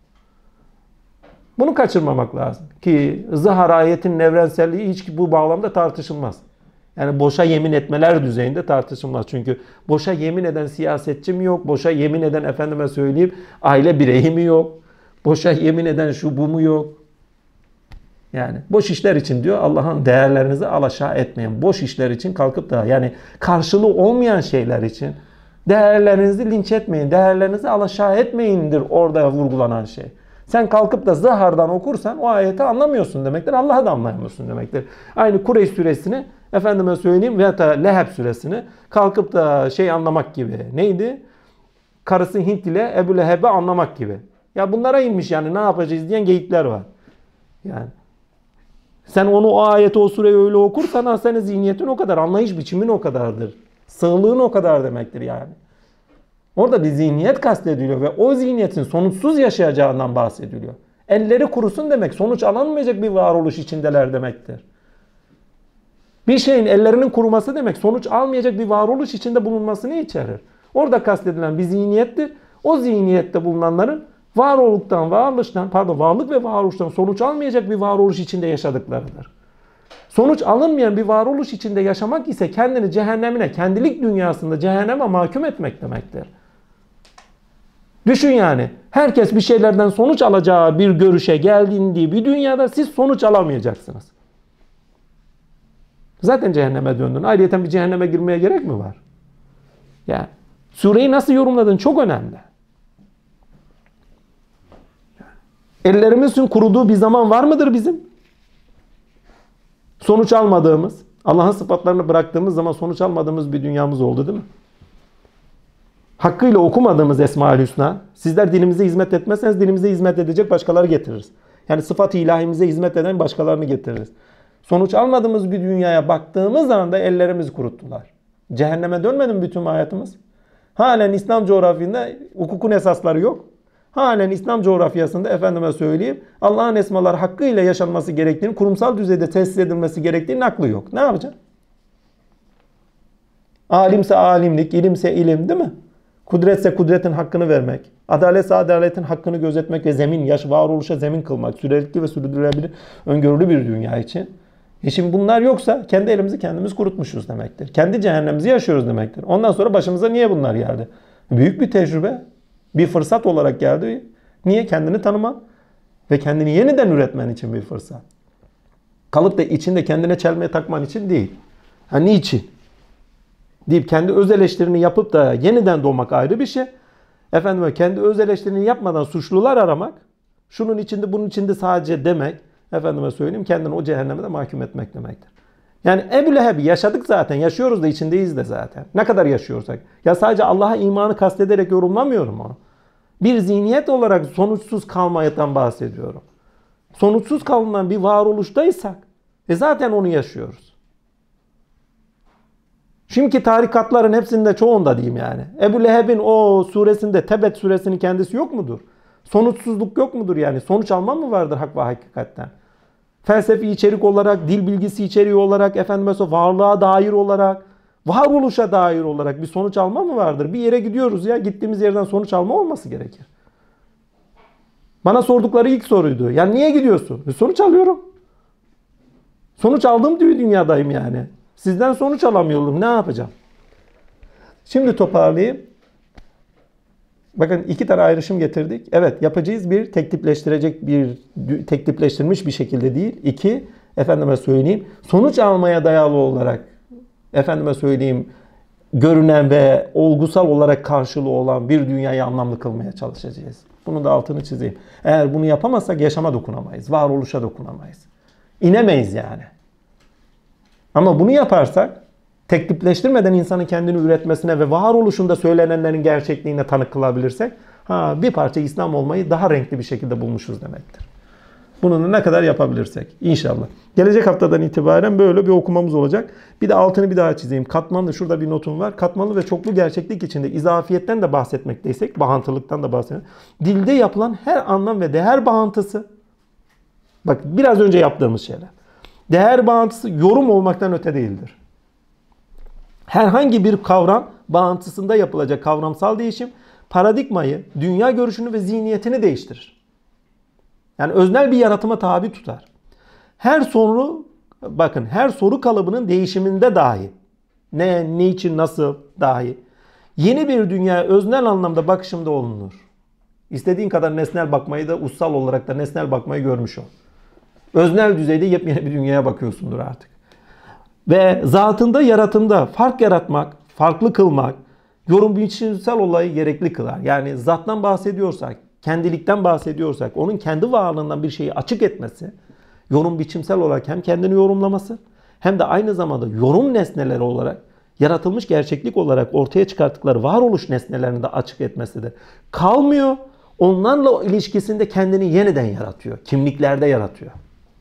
A: Bunu kaçırmamak lazım. Ki zihar ayetinin evrenselliği hiç bu bağlamda tartışılmaz. Yani boşa yemin etmeler düzeyinde tartışılmaz. Çünkü boşa yemin eden siyasetçi mi yok? Boşa yemin eden, efendime söyleyeyim, aile bireyi mi yok? Boşa yemin eden şu bu mu yok? Yani boş işler için diyor, Allah'ın değerlerinizi alaşağı etmeyin. Boş işler için kalkıp da, yani karşılığı olmayan şeyler için değerlerinizi linç etmeyin. Değerlerinizi alaşağı etmeyindir orada vurgulanan şey. Sen kalkıp da Zahar'dan okursan o ayeti anlamıyorsun demektir. Allah'ı da anlayamıyorsun demektir. Aynı Kureyş suresini, efendime söyleyeyim, veyahut da Leheb suresini kalkıp da şey anlamak gibi. Neydi? Karısı Hint ile Ebu Leheb'i anlamak gibi. Ya bunlara inmiş yani, ne yapacağız diyen geyikler var. Yani sen onu, o ayeti, o sureyi öyle okursan senin zihniyetin o kadar, anlayış biçimin o kadardır. Sığlığın o kadar demektir yani. Orada bir zihniyet kastediliyor ve o zihniyetin sonuçsuz yaşayacağından bahsediliyor. Elleri kurusun demek, sonuç alınmayacak bir varoluş içindeler demektir. Bir şeyin ellerinin kuruması demek, sonuç almayacak bir varoluş içinde bulunmasını içerir. Orada kastedilen bir zihniyettir. O zihniyette bulunanların varoluktan, varoluştan, pardon, varlık ve varoluştan sonuç almayacak bir varoluş içinde yaşadıklarıdır. Sonuç alınmayan bir varoluş içinde yaşamak ise kendini cehennemine, kendilik dünyasında cehenneme mahkum etmek demektir. Düşün yani, herkes bir şeylerden sonuç alacağı bir görüşe geldiğinde bir dünyada siz sonuç alamayacaksınız. Zaten cehenneme döndün. Ayrıyeten bir cehenneme girmeye gerek mi var? Yani sureyi nasıl yorumladın çok önemli. Ellerimizin kuruduğu bir zaman var mıdır bizim? Sonuç almadığımız, Allah'ın sıfatlarını bıraktığımız zaman sonuç almadığımız bir dünyamız oldu değil mi? Hakkıyla okumadığımız Esma-ül Hüsna, sizler dinimize hizmet etmezseniz dinimize hizmet edecek başkaları getiririz. Yani sıfat-ı ilahimize hizmet eden başkalarını getiririz. Sonuç almadığımız bir dünyaya baktığımız zaman da ellerimizi kuruttular. Cehenneme dönmedi mi bütün hayatımız? Halen İslam coğrafyasında hukukun esasları yok. Halen İslam coğrafyasında, efendime söyleyeyim, Allah'ın esmaları hakkıyla yaşanması gerektiğini, kurumsal düzeyde tesis edilmesi gerektiğinin aklı yok. Ne yapacaksın? Alimse alimlik, ilimse ilim, değil mi? Kudretse kudretin hakkını vermek, adaletse adaletin hakkını gözetmek ve zemin, yaş, varoluşa zemin kılmak, sürekli ve sürdürülebilir, öngörülü bir dünya için. E şimdi bunlar yoksa kendi elimizi kendimiz kurutmuşuz demektir. Kendi cehennemimizi yaşıyoruz demektir. Ondan sonra başımıza niye bunlar geldi? Büyük bir tecrübe, bir fırsat olarak geldi. Niye? Kendini tanıman ve kendini yeniden üretmen için bir fırsat. Kalıp da içinde kendine çelmeye takman için değil. Ha niçin? Deyip kendi öz eleştirini yapıp da yeniden doğmak ayrı bir şey. Efendim, kendi öz eleştirini yapmadan suçlular aramak, şunun içinde bunun içinde sadece demek, efendime söyleyeyim, kendini o cehenneme de mahkum etmek demektir. Yani Ebu Leheb'i yaşadık zaten, yaşıyoruz da içindeyiz de zaten. Ne kadar yaşıyorsak. Ya sadece Allah'a imanı kastederek yorumlamıyorum onu. Bir zihniyet olarak sonuçsuz kalmadan bahsediyorum. Sonuçsuz kalınan bir varoluştaysak, e zaten onu yaşıyoruz. Şimdiki tarikatların hepsinde, çoğunda diyeyim yani. Ebu Leheb'in o suresinde, Tebet suresinin kendisi yok mudur? Sonuçsuzluk yok mudur yani? Sonuç alma mı vardır hak ve hakikatten? Felsefi içerik olarak, dil bilgisi içeriği olarak, efendime söyleyeyim, varlığa dair olarak, varoluşa dair olarak bir sonuç alma mı vardır? Bir yere gidiyoruz ya, gittiğimiz yerden sonuç alma olması gerekir. Bana sordukları ilk soruydu. Yani niye gidiyorsun? E sonuç alıyorum. Sonuç aldığım dünyadayım yani. Sizden sonuç alamıyorum. Ne yapacağım? Şimdi toparlayayım. Bakın iki tane ayrışım getirdik. Evet, yapacağız bir tek tipleştirecek bir tek tipleştirilmiş bir şekilde değil. İki, efendime söyleyeyim, sonuç almaya dayalı olarak, efendime söyleyeyim, görünen ve olgusal olarak karşılığı olan bir dünyayı anlamlı kılmaya çalışacağız. Bunun da altını çizeyim. Eğer bunu yapamazsak yaşama dokunamayız, varoluşa dokunamayız. İnemeyiz yani. Ama bunu yaparsak, tek tipleştirmeden insanın kendini üretmesine ve varoluşunda söylenenlerin gerçekliğine tanık kılabilirsek, ha, bir parça İslam olmayı daha renkli bir şekilde bulmuşuz demektir. Bunu ne kadar yapabilirsek inşallah. Gelecek haftadan itibaren böyle bir okumamız olacak. Bir de altını bir daha çizeyim. Katmanlı, şurada bir notum var. Katmanlı ve çoklu gerçeklik içinde izafiyetten de bahsetmekteysek, bahantılıktan da bahsetmek. Dilde yapılan her anlam ve değer bağıntısı. Bak, biraz önce yaptığımız şeyler. Değer bağıntısı yorum olmaktan öte değildir. Herhangi bir kavram bağıntısında yapılacak kavramsal değişim paradigmayı, dünya görüşünü ve zihniyetini değiştirir. Yani öznel bir yaratıma tabi tutar. Her soru, bakın, her soru kalıbının değişiminde dahi, ne, niçin, nasıl dahi, yeni bir dünyaya öznel anlamda bakışımda olunur. İstediğin kadar nesnel bakmayı da, ussal olarak da nesnel bakmayı görmüş ol. Öznel düzeyde yepyeni bir dünyaya bakıyorsundur artık. Ve zatında, yaratımda fark yaratmak, farklı kılmak, yorum biçimsel olayı gerekli kılar. Yani zattan bahsediyorsak, kendilikten bahsediyorsak, onun kendi varlığından bir şeyi açık etmesi, yorum biçimsel olarak hem kendini yorumlaması, hem de aynı zamanda yorum nesneleri olarak, yaratılmış gerçeklik olarak ortaya çıkarttıkları varoluş nesnelerini de açık etmesidir. Kalmıyor, onlarla ilişkisinde kendini yeniden yaratıyor, kimliklerde yaratıyor.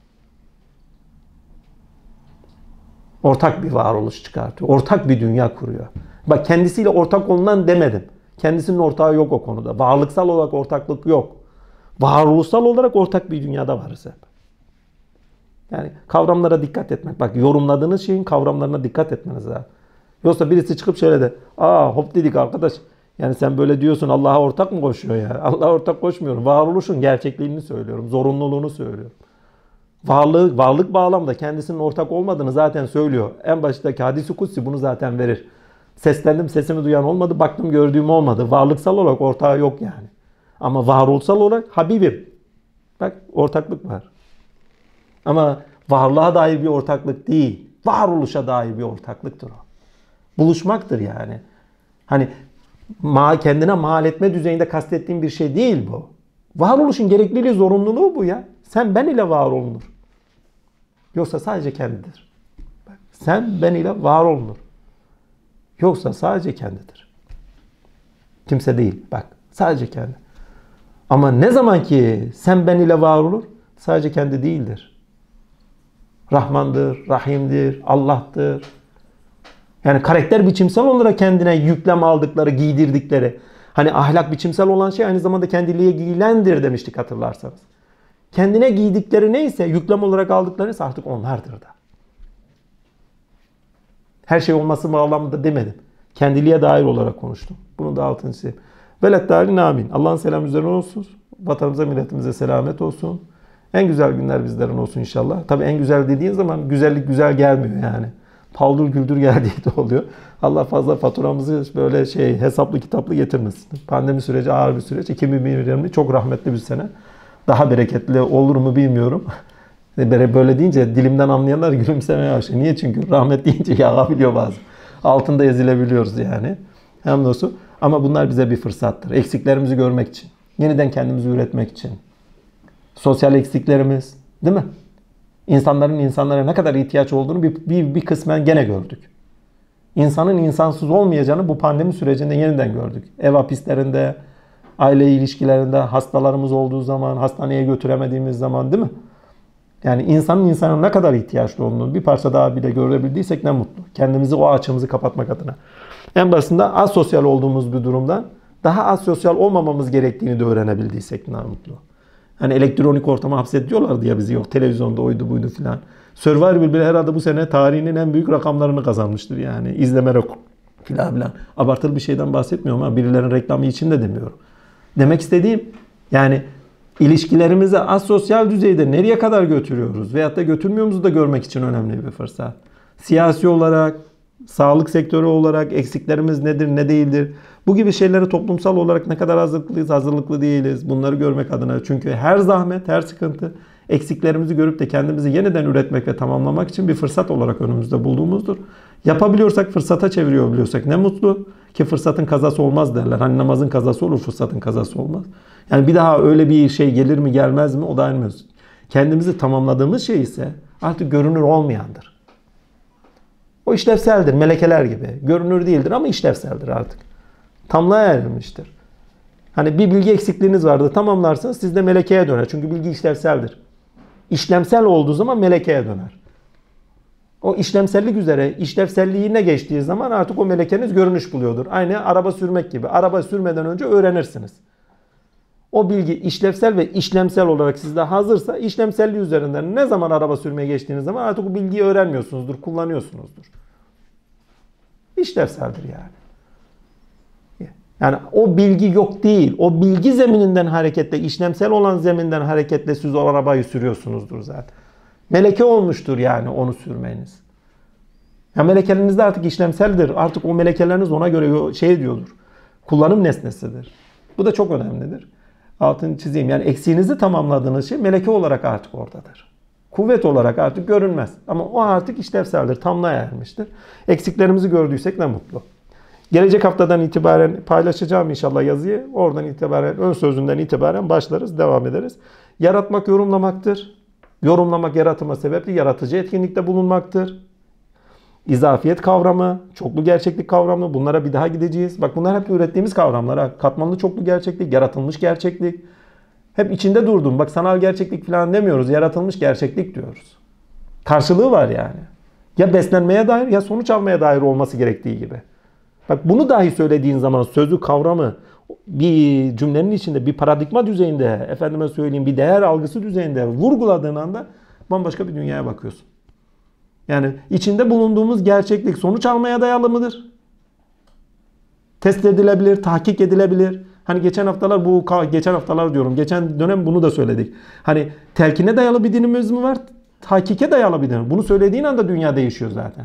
A: Ortak bir varoluş çıkartıyor. Ortak bir dünya kuruyor. Bak, kendisiyle ortak olunan demedim. Kendisinin ortağı yok o konuda. Varlıksal olarak ortaklık yok. Varoluşsal olarak ortak bir dünyada varız hep. Yani kavramlara dikkat etmek. Bak, yorumladığınız şeyin kavramlarına dikkat etmeniz lazım. Yoksa birisi çıkıp şöyle de, aa hop dedik arkadaş. Yani sen böyle diyorsun, Allah'a ortak mı koşuyor ya? Allah'a ortak koşmuyorum. Varoluşun gerçekliğini söylüyorum. Zorunluluğunu söylüyorum. Varlık, varlık bağlamda kendisinin ortak olmadığını zaten söylüyor. En baştaki hadis-i kutsi bunu zaten verir. Seslendim, sesimi duyan olmadı, baktım gördüğüm olmadı. Varlıksal olarak ortağı yok yani. Ama varoluşsal olarak Habibim. Bak, ortaklık var. Ama varlığa dair bir ortaklık değil. Varoluşa dair bir ortaklıktır o. Buluşmaktır yani. Hani ma kendine mal etme düzeyinde kastettiğim bir şey değil bu. Varoluşun gerekliliği, zorunluluğu bu ya. Sen ben ile var olunur. Yoksa sadece kendidir. Bak, sen ben ile var olunur. Yoksa sadece kendidir. Kimse değil. Bak, sadece kendi. Ama ne zaman ki sen ben ile var olur, sadece kendi değildir. Rahmandır, Rahim'dir, Allah'tır. Yani karakter biçimsel olarak kendine yüklem aldıkları, giydirdikleri. Hani ahlak biçimsel olan şey aynı zamanda kendiliğe giyilendir demiştik, hatırlarsanız. Kendine giydikleri neyse, yüklem olarak aldıkları ise artık onlardır da. Her şey olması bağlamında demedim. Kendiliğe dair olarak konuştum. Bunu da altını çizeyim. Velet darin amin. Allah'ın selamı üzerine olsun. Vatanımıza, milletimize selamet olsun. En güzel günler bizlerin olsun inşallah. Tabii en güzel dediğin zaman güzellik güzel gelmiyor yani. Paldır güldür geldiği de oluyor. Allah fazla faturamızı böyle şey hesaplı kitaplı getirmesin. Pandemi süreci ağır bir süreç. iki bin yirmi çok rahmetli bir sene. Daha bereketli olur mu bilmiyorum. Böyle deyince dilimden anlayanlar gülümsemeye başlıyor. Niye? Çünkü rahmet deyince yağabiliyor bazen. Altında ezilebiliyoruz yani. Hem nasıl? Ama bunlar bize bir fırsattır. Eksiklerimizi görmek için. Yeniden kendimizi üretmek için. Sosyal eksiklerimiz, değil mi? İnsanların insanlara ne kadar ihtiyaç olduğunu bir, bir, bir kısmen gene gördük. İnsanın insansız olmayacağını bu pandemi sürecinde yeniden gördük. Ev hapislerinde, aile ilişkilerinde, hastalarımız olduğu zaman, hastaneye götüremediğimiz zaman, değil mi? Yani insanın insana ne kadar ihtiyaçlı olduğunu bir parça daha bile görebildiysek ne mutlu. Kendimizi, o açığımızı kapatmak adına. En basitinden asosyal olduğumuz bir durumdan daha asosyal olmamamız gerektiğini de öğrenebildiysek ne mutlu. Hani elektronik ortama hapsediyorlardı ya bizi, yok televizyonda oydu buydu filan. Survivor bile herhalde bu sene tarihinin en büyük rakamlarını kazanmıştır yani. İzleme rekoru filan filan. Abartılı bir şeyden bahsetmiyorum ama birilerinin reklamı için de demiyorum. Demek istediğim yani ilişkilerimizi asosyal düzeyde nereye kadar götürüyoruz veyahut da götürmüyorumuzu da görmek için önemli bir fırsat. Siyasi olarak, Sağlık sektörü olarak eksiklerimiz nedir, ne değildir? Bu gibi şeyleri toplumsal olarak ne kadar hazırlıklıyız, hazırlıklı değiliz. Bunları görmek adına. Çünkü her zahmet, her sıkıntı eksiklerimizi görüp de kendimizi yeniden üretmek ve tamamlamak için bir fırsat olarak önümüzde bulduğumuzdur. Yapabiliyorsak, fırsata çeviriyor biliyorsak ne mutlu. Ki fırsatın kazası olmaz derler. Hani namazın kazası olur, fırsatın kazası olmaz. Yani bir daha öyle bir şey gelir mi gelmez mi o da ayrı mevzu. Kendimizi tamamladığımız şey ise artık görünür olmayandır. O işlevseldir, melekeler gibi. Görünür değildir ama işlevseldir artık. Tamlığa ermiştir. Hani bir bilgi eksikliğiniz vardı, tamamlarsınız, sizde melekeye döner. Çünkü bilgi işlevseldir. İşlemsel olduğu zaman melekeye döner. O işlemsellik üzere işlevselliğine geçtiği zaman artık o melekeniz görünüş buluyordur. Aynı araba sürmek gibi. Araba sürmeden önce öğrenirsiniz. O bilgi işlevsel ve işlemsel olarak sizde hazırsa işlemselliği üzerinden ne zaman araba sürmeye geçtiğiniz zaman artık o bilgiyi öğrenmiyorsunuzdur, kullanıyorsunuzdur. İşlevseldir yani. Yani o bilgi yok değil. O bilgi zemininden hareketle, işlemsel olan zeminden hareketle siz o arabayı sürüyorsunuzdur zaten. Meleke olmuştur yani onu sürmeniz. Ya melekeleriniz de artık işlemseldir. Artık o melekeleriniz ona göre şey diyordur. Kullanım nesnesidir. Bu da çok önemlidir. Altını çizeyim. Yani eksiğinizi tamamladığınız şey meleke olarak artık oradadır. Kuvvet olarak artık görünmez. Ama o artık işlevseldir. Tamlığa ermiştir. Eksiklerimizi gördüysek ne mutlu. Gelecek haftadan itibaren paylaşacağım inşallah yazıyı. Oradan itibaren, ön sözünden itibaren başlarız, devam ederiz. Yaratmak yorumlamaktır. Yorumlamak yaratılma sebepli yaratıcı etkinlikte bulunmaktır. İzafiyet kavramı, çoklu gerçeklik kavramı, bunlara bir daha gideceğiz. Bak bunlar hep ürettiğimiz kavramlar. Katmanlı çoklu gerçeklik, yaratılmış gerçeklik. Hep içinde durdum. Bak sanal gerçeklik falan demiyoruz. Yaratılmış gerçeklik diyoruz. Karşılığı var yani. Ya beslenmeye dair ya sonuç almaya dair olması gerektiği gibi. Bak bunu dahi söylediğin zaman sözü, kavramı bir cümlenin içinde bir paradigma düzeyinde, efendime söyleyeyim bir değer algısı düzeyinde vurguladığın anda bambaşka bir dünyaya bakıyorsun. Yani içinde bulunduğumuz gerçeklik sonuç almaya dayalı mıdır? Test edilebilir, tahkik edilebilir. Hani geçen haftalar bu geçen haftalar diyorum. Geçen dönem bunu da söyledik. Hani telkine dayalı bir dinimiz mi var? Tahkike dayalı bir din. Bunu söylediğin anda dünya değişiyor zaten.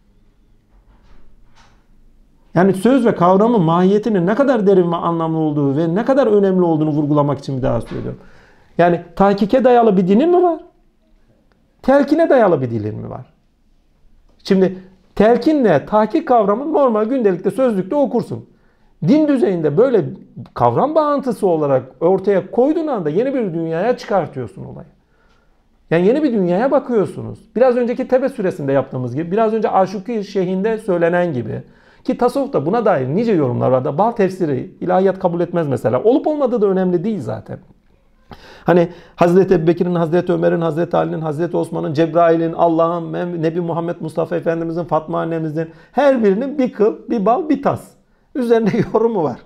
A: Yani söz ve kavramın mahiyetinin ne kadar derin ve anlamlı olduğu ve ne kadar önemli olduğunu vurgulamak için bir daha söylüyorum. Yani tahkike dayalı bir dinin mi var? Telkine dayalı bir dilin mi var? Şimdi telkinle tahkik kavramını normal gündelikte sözlükte okursun. Din düzeyinde böyle kavram bağıntısı olarak ortaya koyduğun anda yeni bir dünyaya çıkartıyorsun olayı. Yani yeni bir dünyaya bakıyorsunuz. Biraz önceki Tebe suresinde yaptığımız gibi, biraz önce Aşuki Şeyh'inde söylenen gibi. Ki tasavvufta buna dair nice yorumlar var da bal tefsiri, ilahiyat kabul etmez mesela. Olup olmadığı da önemli değil zaten. Hani Hazreti Ebubekir'in, Hazreti Ömer'in, Hazreti Ali'nin, Hazreti Osman'ın, Cebrail'in, Allah'ın, Nebi Muhammed Mustafa Efendimiz'in, Fatma annemizin her birinin bir kıl, bir bal, bir tas. Üzerinde yorumu var.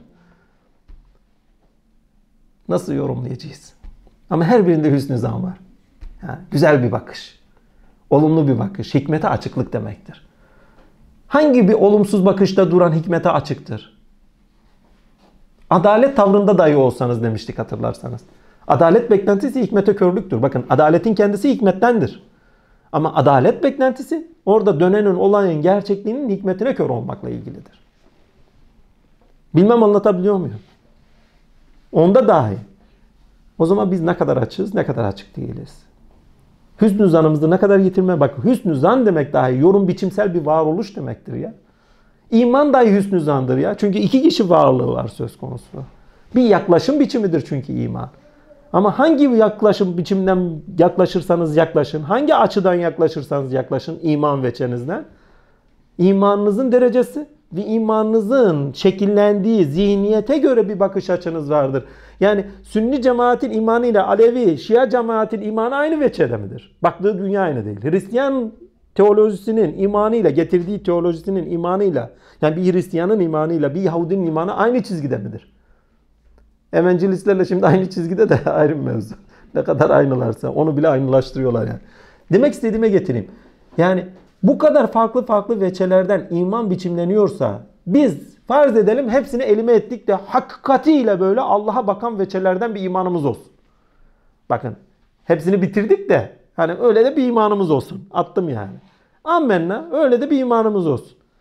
A: Nasıl yorumlayacağız? Ama her birinde hüsnü zan var. Yani güzel bir bakış. Olumlu bir bakış. Hikmete açıklık demektir. Hangi bir olumsuz bakışta duran hikmete açıktır? Adalet tavrında dahi olsanız demiştik hatırlarsanız. Adalet beklentisi hikmete körlüktür. Bakın adaletin kendisi hikmettendir. Ama adalet beklentisi orada dönenin olayın gerçekliğinin hikmetine kör olmakla ilgilidir. Bilmem anlatabiliyor muyum? Onda dahi. O zaman biz ne kadar açığız, ne kadar açık değiliz. Hüsnü zanımızı ne kadar yitirme. Bak hüsnü zan demek dahi yorum biçimsel bir varoluş demektir ya. İman dahi hüsnü zandır ya. Çünkü iki kişi varlığı var söz konusu. Bir yaklaşım biçimidir çünkü iman. Ama hangi yaklaşım biçimden yaklaşırsanız yaklaşın, hangi açıdan yaklaşırsanız yaklaşın iman veçenizden, imanınızın derecesi ve imanınızın şekillendiği zihniyete göre bir bakış açınız vardır. Yani Sünni cemaatin imanı ile Alevi, Şia cemaatin imanı aynı veçede midir? Baktığı dünya aynı değil. Hristiyan teolojisinin imanıyla, getirdiği teolojisinin imanıyla, yani bir Hristiyanın imanıyla bir Yahudinin imanı aynı çizgide midir? Evangelistlerle şimdi aynı çizgide de ayrı bir mevzu. Ne kadar aynılarsa onu bile aynılaştırıyorlar yani. Demek istediğime getireyim. Yani bu kadar farklı farklı veçelerden iman biçimleniyorsa biz farz edelim hepsini elime ettik de hakikatiyle böyle Allah'a bakan veçelerden bir imanımız olsun. Bakın hepsini bitirdik de hani öyle de bir imanımız olsun. Attım yani. Ammenna öyle de bir imanımız olsun.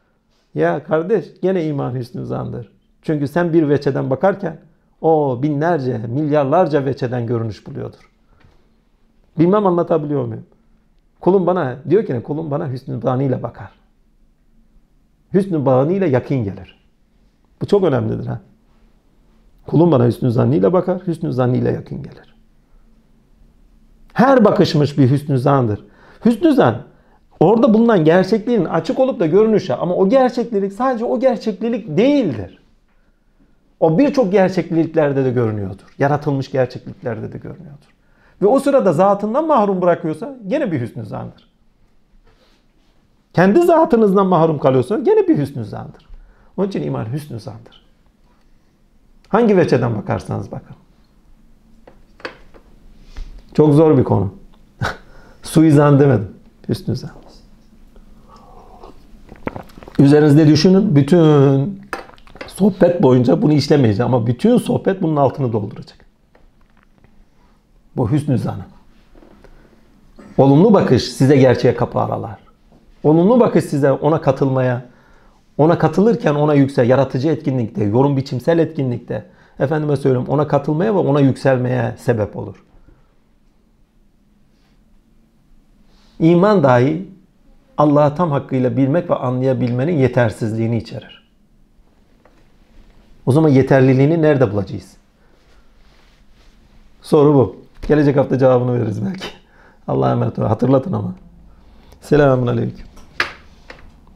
A: Ya kardeş gene iman hüsnü zandır. Çünkü sen bir veçeden bakarken o binlerce, milyarlarca veçeden görünüş buluyordur. Bilmem anlatabiliyor muyum? Kulum bana, diyor ki kulum bana hüsnü zanıyla bakar. Hüsnü zanıyla yakın gelir. Bu çok önemlidir ha. Kulum bana hüsnü zannıyla bakar, hüsnü zannıyla yakın gelir. Her bakışmış bir hüsnü zandır. Hüsnü zan, orada bulunan gerçekliğin açık olup da görünüşü ama o gerçeklilik sadece o gerçeklilik değildir. O birçok gerçekliliklerde de görünüyordur. Yaratılmış gerçekliklerde de görünüyordur. Ve o sırada zatından mahrum bırakıyorsa gene bir hüsnü zandır. Kendi zatınızdan mahrum kalıyorsa gene bir hüsnü zandır. Onun için iman hüsnü zandır. Hangi veçeden bakarsanız bakın. Çok zor bir konu. Suizan demedim. Hüsnü zan. Üzerinizde düşünün. Bütün sohbet boyunca bunu işlemeyeceğim ama bütün sohbet bunun altını dolduracak. Bu hüsnü zanı. Olumlu bakış size gerçeğe kapı aralar. Olumlu bakış size ona katılmaya, ona katılırken ona yüksel, yaratıcı etkinlikte, yorum biçimsel etkinlikte, efendime söyleyeyim ona katılmaya ve ona yükselmeye sebep olur. İman dahi Allah'ı tam hakkıyla bilmek ve anlayabilmenin yetersizliğini içerir. O zaman yeterliliğini nerede bulacağız? Soru bu. Gelecek hafta cevabını veririz belki. Allah'a emanet olun. Hatırlatın ama. Selamun aleyküm.